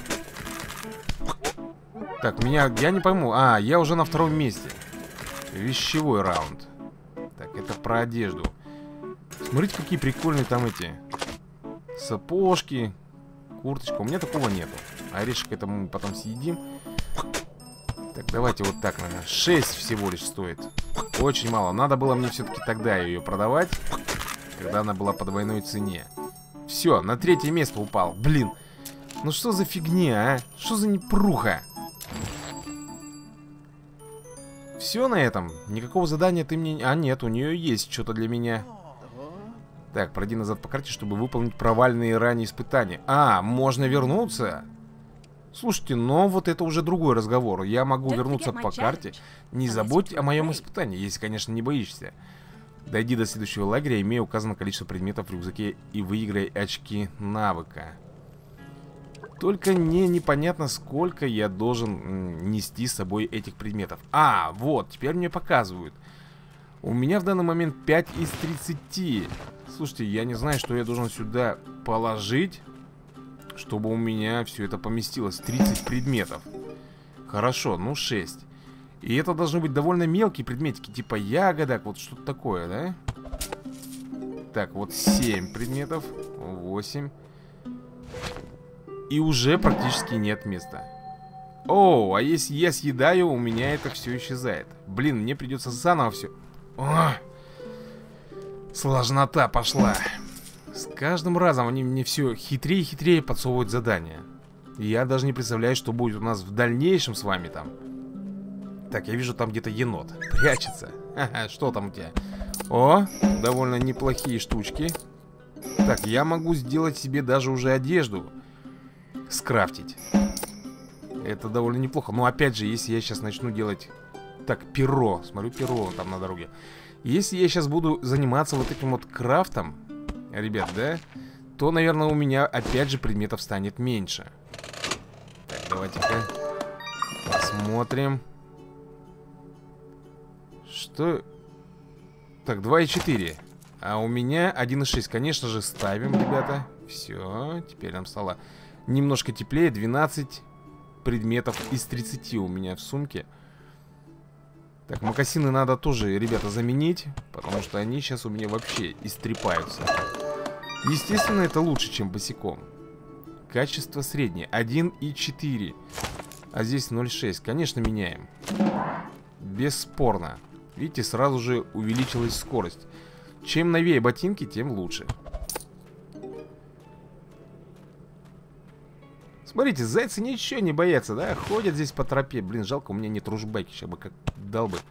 Так, я не пойму. А, я уже на втором месте. Вещевой раунд. Так, это про одежду. Смотрите, какие прикольные там эти сапожки, курточка. У меня такого нету. Орешек это мы потом съедим. Так, давайте вот так, наверное. 6 всего лишь стоит. Очень мало. Надо было мне все-таки тогда ее продавать, когда она была по двойной цене. Все, на 3-е место упал. Блин, ну что за фигня, а? Что за непруха? Все на этом? Никакого задания ты мне... А, нет, у нее есть что-то для меня. Так, пройди назад по карте, чтобы выполнить провальные ранее испытания. А, можно вернуться? Слушайте, но вот это уже другой разговор. Я могу вернуться по карте. Не забудь о моем испытании, если, конечно, не боишься. Дойди до следующего лагеря, имея указанное количество предметов в рюкзаке и выиграй очки навыка. Только мне непонятно, сколько я должен нести с собой этих предметов. А, вот, теперь мне показывают. У меня в данный момент 5 из 30. Слушайте, я не знаю, что я должен сюда положить, чтобы у меня все это поместилось. 30 предметов. Хорошо, ну 6. И это должны быть довольно мелкие предметики, типа ягодок, вот что-то такое, да? Так, вот 7 предметов, 8. И уже практически нет места. О, а если я съедаю, у меня это все исчезает. Блин, мне придется заново все. Сложнота пошла. С каждым разом они мне все хитрее и хитрее подсовывают задания. Я даже не представляю, что будет у нас в дальнейшем с вами там. Так, я вижу, там где-то енот прячется. Ха-ха, что там у тебя? О, довольно неплохие штучки. Так, я могу сделать себе даже уже одежду. Скрафтить. Это довольно неплохо. Но опять же, если я сейчас начну делать... Так, перо. Смотрю, перо там на дороге. Если я сейчас буду заниматься вот этим вот крафтом, ребят, да, то, наверное, у меня опять же предметов станет меньше. Так, давайте-ка посмотрим. Что? Так, 2,4. А у меня 1,6. Конечно же, ставим, ребята. Все, теперь нам стало немножко теплее. 12 предметов из 30 у меня в сумке. Так, мокасины надо тоже, ребята, заменить, потому что они сейчас у меня вообще истрепаются. Естественно, это лучше, чем босиком. Качество среднее, 1,4. А здесь 0,6. Конечно, меняем. Бесспорно. Видите, сразу же увеличилась скорость. Чем новее ботинки, тем лучше. Смотрите, зайцы ничего не боятся, да? Ходят здесь по тропе. Блин, жалко, у меня нет ружбайки. Сейчас бы как дал бы.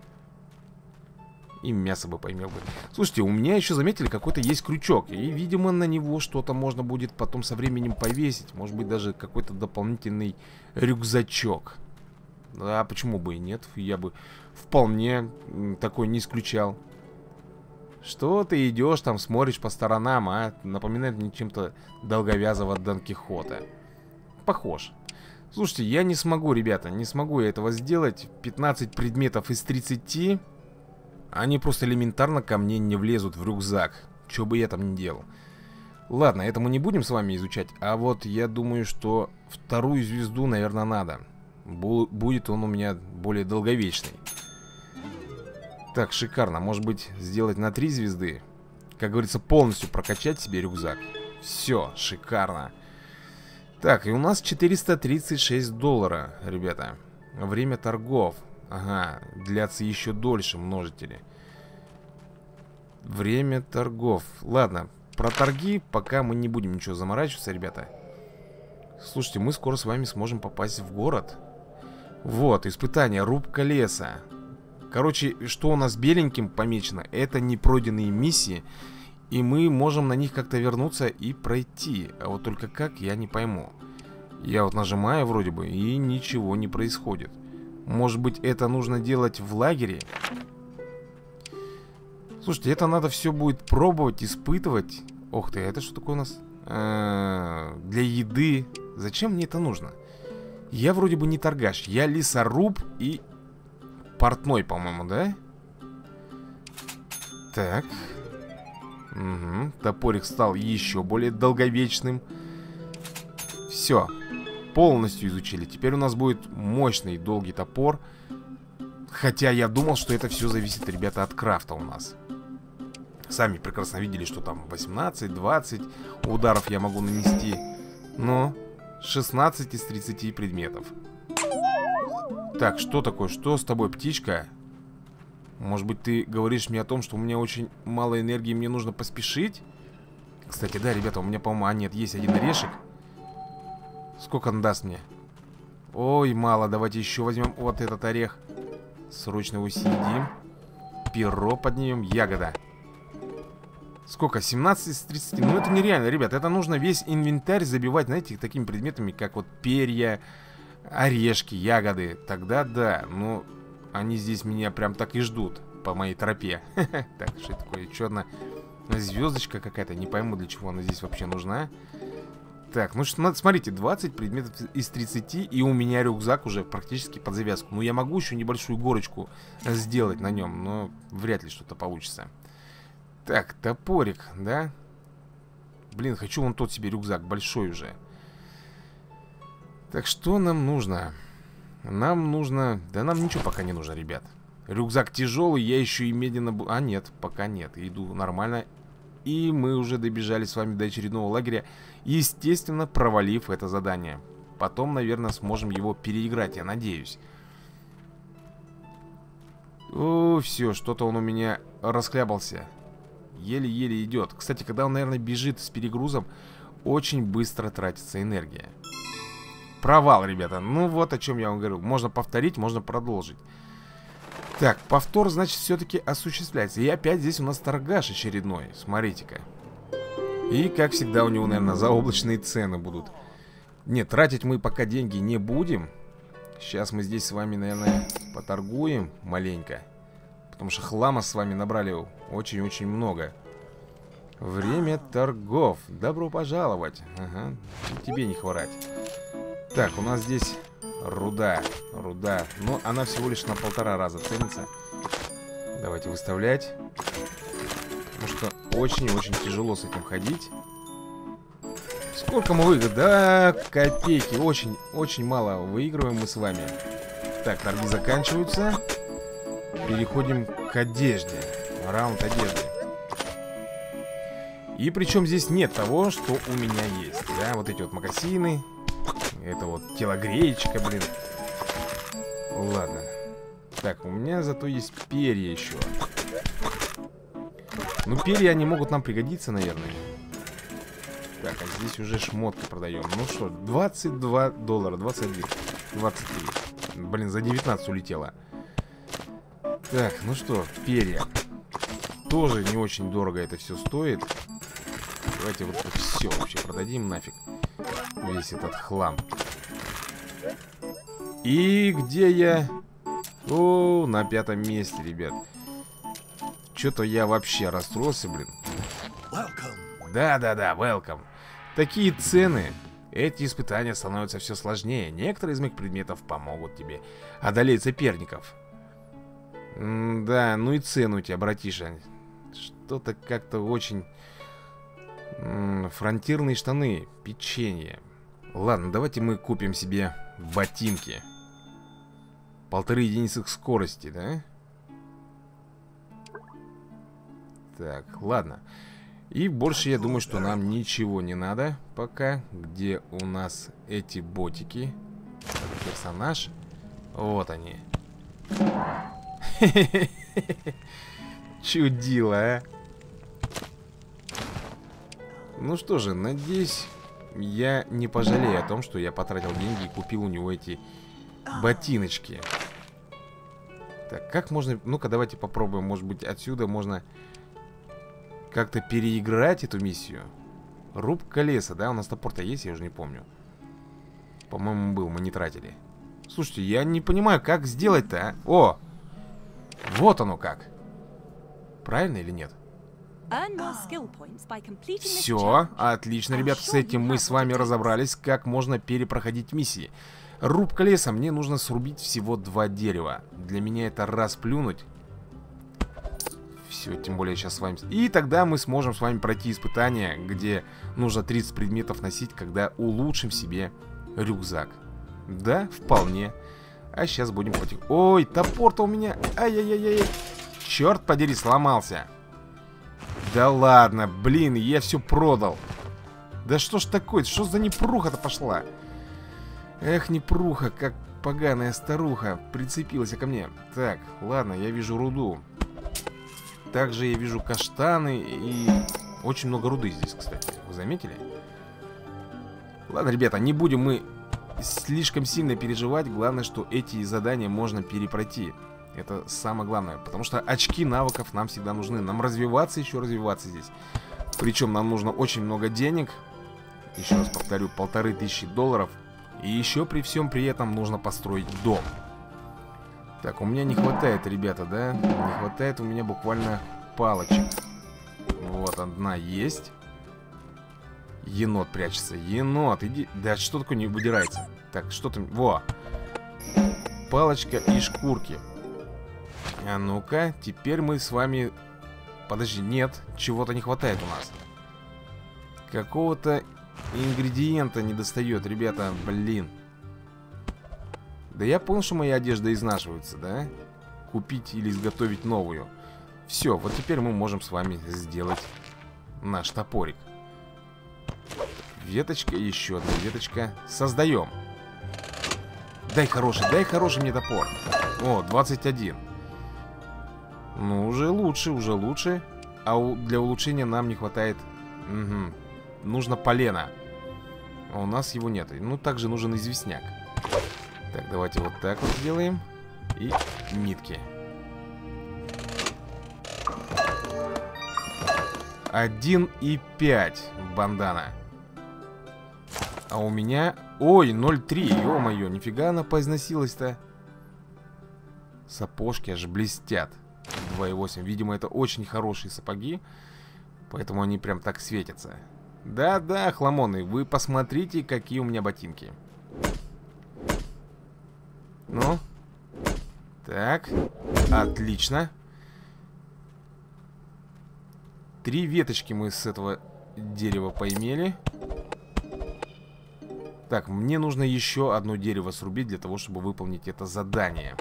И мясо бы поймел бы. Слушайте, у меня еще, заметили, какой-то есть крючок. И, видимо, на него что-то можно будет потом со временем повесить. Может быть, даже какой-то дополнительный рюкзачок. Да, почему бы и нет? Я бы вполне такой не исключал. Что ты идешь там, смотришь по сторонам, а? Напоминает мне чем-то долговязого Дон Кихота. Похож. Слушайте, я не смогу, ребята, не смогу я этого сделать. 15 предметов из 30. Они просто элементарно ко мне не влезут в рюкзак. Что бы я там ни делал. Ладно, это мы не будем с вами изучать. А вот я думаю, что вторую звезду, наверное, надо. Будет он у меня более долговечный. Так, шикарно. Может быть, сделать на 3 звезды. Как говорится, полностью прокачать себе рюкзак. Все, шикарно. Так, и у нас 436 доллара, ребята. Время торгов. Ага, длятся еще дольше множители. Время торгов. Ладно, про торги пока мы не будем ничего заморачиваться, ребята. Слушайте, мы скоро с вами сможем попасть в город. Вот, испытание, рубка леса. Короче, что у нас беленьким помечено, это непройденные миссии. И мы можем на них как-то вернуться и пройти. А вот только как, я не пойму. Я вот нажимаю вроде бы, и ничего не происходит. Может быть, это нужно делать в лагере? Слушайте, это надо все будет пробовать, испытывать. Ох ты, это что такое у нас? Для еды. Зачем мне это нужно? Я вроде бы не торгаш. Я лесоруб и портной, по-моему, да? Так. Угу. Топорик стал еще более долговечным. Все. Полностью изучили. Теперь у нас будет мощный долгий топор. Хотя я думал, что это все зависит, ребята, от крафта у нас. Сами прекрасно видели, что там 18-20 ударов я могу нанести. Но 16 из 30 предметов. Так, что такое? Что с тобой, птичка? Может быть, ты говоришь мне о том, что у меня очень мало энергии, мне нужно поспешить? Кстати, да, ребята, у меня, по-моему, нет, есть один орешек. Сколько он даст мне? Ой, мало, давайте еще возьмем вот этот орех. Срочно его съедим. Перо поднимем, ягода. Сколько? 17 из 30. Ну это нереально, ребят. Это нужно весь инвентарь забивать, знаете, такими предметами, как вот перья, орешки, ягоды. Тогда да, но они здесь меня прям так и ждут по моей тропе. Так, что это такое? Еще одна звездочка какая-то. Не пойму, для чего она здесь вообще нужна. Так, ну что, смотрите, 20 предметов из 30. И у меня рюкзак уже практически под завязку. Ну я могу еще небольшую горочку сделать на нем, но вряд ли что-то получится. Так, топорик, да? Блин, хочу вон тот себе рюкзак, большой уже. Так, что нам нужно? Нам нужно... Да нам ничего пока не нужно, ребят. Рюкзак тяжелый, я еще и медленно... А нет, пока нет, иду нормально. И мы уже добежали с вами до очередного лагеря, естественно, провалив это задание. Потом, наверное, сможем его переиграть, я надеюсь. О, все, что-то он у меня расхлябался. Еле-еле идет. Кстати, когда он, наверное, бежит с перегрузом, очень быстро тратится энергия. Провал, ребята. Ну вот о чем я вам говорю. Можно повторить, можно продолжить. Так, повтор, значит, все-таки осуществляется. И опять здесь у нас торгаш очередной. Смотрите-ка. И, как всегда, у него, наверное, заоблачные цены будут. Нет, тратить мы пока деньги не будем. Сейчас мы здесь с вами, наверное, поторгуем маленько. Потому что хлама с вами набрали очень-очень много. Время торгов. Добро пожаловать. Ага, тебе не хворать. Так, у нас здесь руда. Руда. Но она всего лишь на 1,5 раза ценится. Давайте выставлять. Потому что очень-очень тяжело с этим ходить. Сколько мы выиграем? Да, копейки. Очень мало выигрываем мы с вами. Так, торги заканчиваются. Переходим к одежде. Раунд одежды. И причем здесь нет того, что у меня есть. Да, вот эти вот мокасины. Это вот телогреечка, блин. Ладно. Так, у меня зато есть перья еще. Ну, перья, они могут нам пригодиться, наверное. Так, а здесь уже шмотки продаем. Ну что, $22, 21, 23. Блин, за 19 улетело. Так, ну что, перья. Тоже не очень дорого это все стоит. Давайте вот это все вообще продадим нафиг. Весь этот хлам. И где я? О, на 5-м месте, ребят. Что-то я вообще расстроился, блин. Да-да-да, welcome. Такие цены. Эти испытания становятся все сложнее. Некоторые из моих предметов помогут тебе одолеть соперников. Да, ну и цену у тебя, братиша. Что-то как-то очень... Фронтирные штаны, печенье. Ладно, давайте мы купим себе ботинки. 1,5 единицы скорости, да? Так, ладно. И больше, я думаю, что нам ничего не надо пока. Где у нас эти ботики? Персонаж. Вот они. Чудило, а? Ну что же, надеюсь, я не пожалею о том, что я потратил деньги и купил у него эти ботиночки. Так, как можно... Ну-ка, давайте попробуем. Может быть, отсюда можно как-то переиграть эту миссию. Рубка леса, да? У нас топор-то есть, я уже не помню. По-моему, был, мы не тратили. Слушайте, я не понимаю, как сделать-то, а? О! Вот оно как. Правильно или нет? Все, отлично, ребят, с этим мы с вами разобрались, как можно перепроходить миссии. Рубка леса, мне нужно срубить всего 2 дерева. Для меня это расплюнуть. Все, тем более сейчас с вами... И тогда мы сможем с вами пройти испытание, где нужно 30 предметов носить, когда улучшим себе рюкзак. Да, вполне. А сейчас будем против... Ой, топор-то у меня... Ай-яй-яй-яй. Черт подери, сломался. Да ладно, блин, я все продал. Да что ж такое, что за непруха-то пошла? Эх, непруха, как поганая старуха прицепилась ко мне. Так, ладно, я вижу руду. Также я вижу каштаны и очень много руды здесь, кстати. Вы заметили? Ладно, ребята, не будем мы слишком сильно переживать. Главное, что эти задания можно перепройти. Это самое главное. Потому что очки навыков нам всегда нужны. Нам развиваться, еще развиваться здесь. Причем нам нужно очень много денег. Еще раз повторю, $1500. И еще при всем при этом нужно построить дом. Так, у меня не хватает, ребята, да? Не хватает у меня буквально палочек. Вот, одна есть. Енот прячется. Енот, иди. Да что такое не выдирается? Так, что там? Во! Палочка и шкурки. А ну-ка, теперь мы с вами... Подожди, нет, чего-то не хватает у нас. Какого-то ингредиента не достает, ребята, блин. Да я понял, что моя одежда изнашивается, да? Купить или изготовить новую. Все, вот теперь мы можем с вами сделать наш топорик. Веточка, еще одна веточка. Создаем. Дай хороший мне топор. О, 21. Ну, уже лучше, уже лучше. А для улучшения нам не хватает... Угу. Нужно полено. А у нас его нет. Ну, также нужен известняк. Так, давайте вот так вот сделаем. И нитки. 1,5 бандана. А у меня... Ой, 0,3, ё-моё, нифига она поизносилась-то. Сапожки аж блестят. 2,8, видимо, это очень хорошие сапоги. Поэтому они прям так светятся. Да-да, хламоны, вы посмотрите, какие у меня ботинки. Ну. Так, отлично. 3 веточки мы с этого дерева поимели. Так, мне нужно еще одно дерево срубить для того, чтобы выполнить это задание.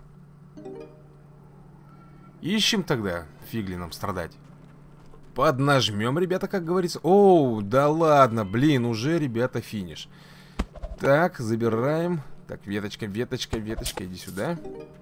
Ищем тогда, фигли нам страдать. Поднажмем, ребята, как говорится. Оу, да ладно, блин, уже, ребята, финиш. Так, забираем. Так, веточка, веточка, веточка, иди сюда.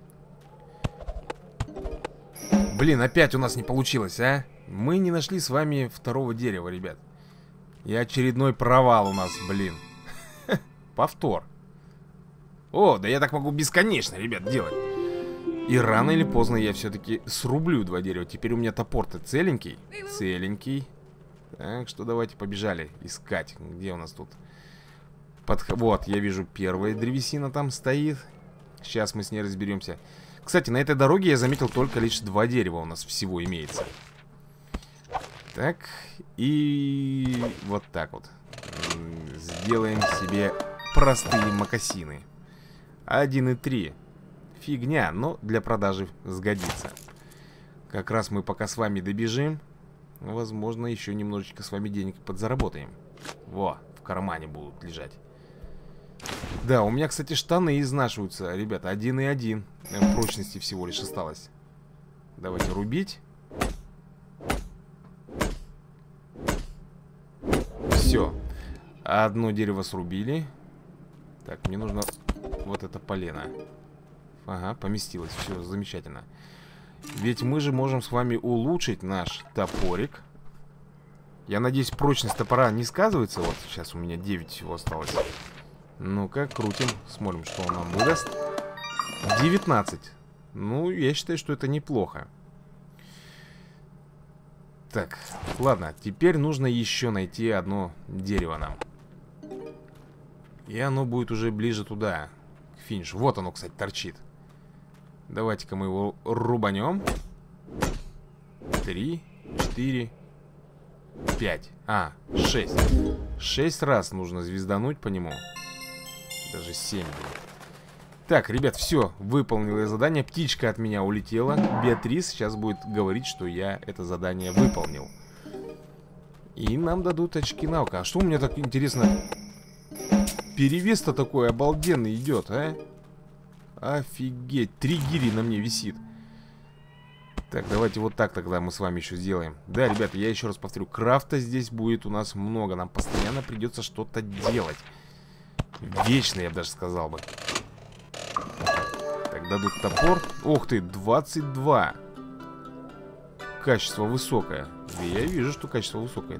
Блин, опять у нас не получилось, а? Мы не нашли с вами второго дерева, ребят. И очередной провал у нас, блин. Повтор. О, да я так могу бесконечно, ребят, делать. И рано или поздно я все-таки срублю 2 дерева. Теперь у меня топор-то целенький. Целенький. Так что давайте побежали искать. Где у нас тут? Вот, я вижу, первая древесина там стоит. Сейчас мы с ней разберемся. Кстати, на этой дороге я заметил только лишь 2 дерева у нас всего имеется. Так, и вот так вот. Сделаем себе простые мокасины. 1,3. Фигня, но для продажи сгодится. Как раз мы пока с вами добежим, возможно, еще немножечко с вами денег подзаработаем. Во, в кармане будут лежать. Да, у меня, кстати, штаны изнашиваются, ребята, 1,1. Прочности всего лишь осталось. Давайте рубить. Все. Одно дерево срубили. Так, мне нужно вот это полено. Ага, поместилось, все, замечательно. Ведь мы же можем с вами улучшить наш топорик. Я надеюсь, прочность топора не сказывается. Вот сейчас у меня 9 всего осталось. Ну-ка, крутим. Смотрим, что он нам выдаст. 19. Ну, я считаю, что это неплохо. Так, ладно. Теперь нужно еще найти одно дерево нам. И оно будет уже ближе туда, к финишу. Вот оно, кстати, торчит. Давайте-ка мы его рубанем. 3, 4, 5. 6. 6 раз нужно звездануть по нему. Даже 7. Так, ребят, все, выполнил я задание. Птичка от меня улетела. Беатрис сейчас будет говорить, что я это задание выполнил. И нам дадут очки навыка. А что у меня так интересно? Перевес-то такой обалденный идет, а? Офигеть, 3 гири на мне висит. Так, давайте вот так тогда мы с вами еще сделаем. Да, ребята, я еще раз повторю, крафта здесь будет у нас много. Нам постоянно придется что-то делать. Вечно, я бы даже сказал бы. Так, дадут топор. Ух ты, 22. Качество высокое. Да я вижу, что качество высокое.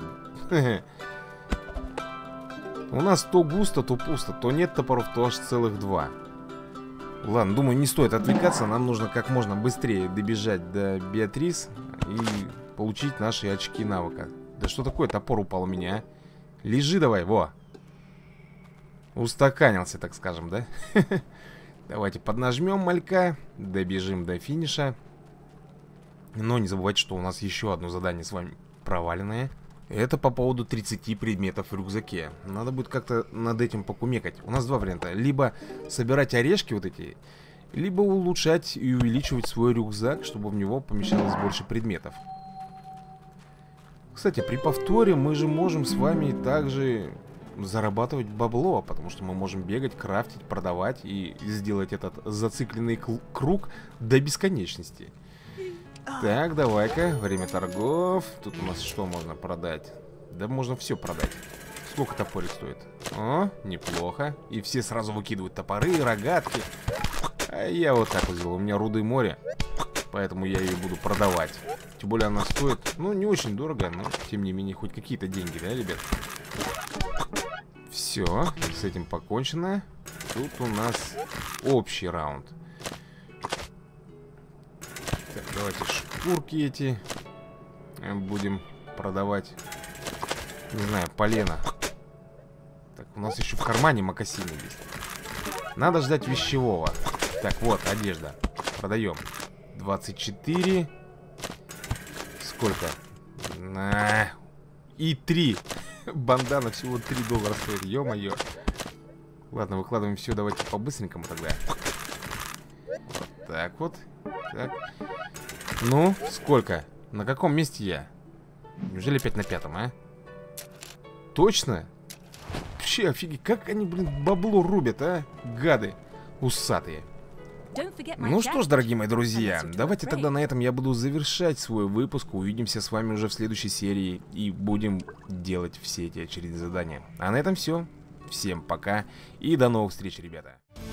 У нас то густо, то пусто. То нет топоров, то аж целых 2. Ладно, думаю, не стоит отвлекаться. Нам нужно как можно быстрее добежать до Беатрис и получить наши очки навыка. Да что такое, топор упал у меня, а? Лежи давай, во. Устаканился, так скажем, да? Давайте поднажмем малька. Добежим до финиша. Но не забывайте, что у нас еще одно задание с вами проваленное. Это по поводу 30 предметов в рюкзаке. Надо будет как-то над этим покумекать. У нас два варианта. Либо собирать орешки вот эти, либо улучшать и увеличивать свой рюкзак, чтобы в него помещалось больше предметов. Кстати, при повторе мы же можем с вами также зарабатывать бабло, потому что мы можем бегать, крафтить, продавать и сделать этот зацикленный круг до бесконечности. Так, давай-ка, время торгов. Тут у нас что можно продать? Да можно все продать. Сколько топорик стоит? О, неплохо. И все сразу выкидывают топоры, рогатки. А я вот так вот сделал. У меня руды моря, поэтому я ее буду продавать. Тем более она стоит, ну, не очень дорого, но тем не менее хоть какие-то деньги, да, ребят? Все, с этим покончено. Тут у нас общий раунд. Так, давайте шкурки эти будем продавать. Не знаю, полено. Так, у нас еще в кармане мокасины есть. Надо ждать вещевого. Так, вот, одежда. Продаем. 24. Сколько? И 3. Бандана всего 3 доллара стоит. Ё-моё. Ладно, выкладываем все. Давайте по-быстренькому тогда. Вот так вот. Так. Ну, сколько? На каком месте я? Неужели опять на 5-м, а? Точно? Вообще, офигеть, как они, блин, бабло рубят, а? Гады усатые. Ну что ж, дорогие мои друзья, давайте тогда на этом я буду завершать свой выпуск. Увидимся с вами уже в следующей серии и будем делать все эти очередные задания. А на этом все. Всем пока и до новых встреч, ребята.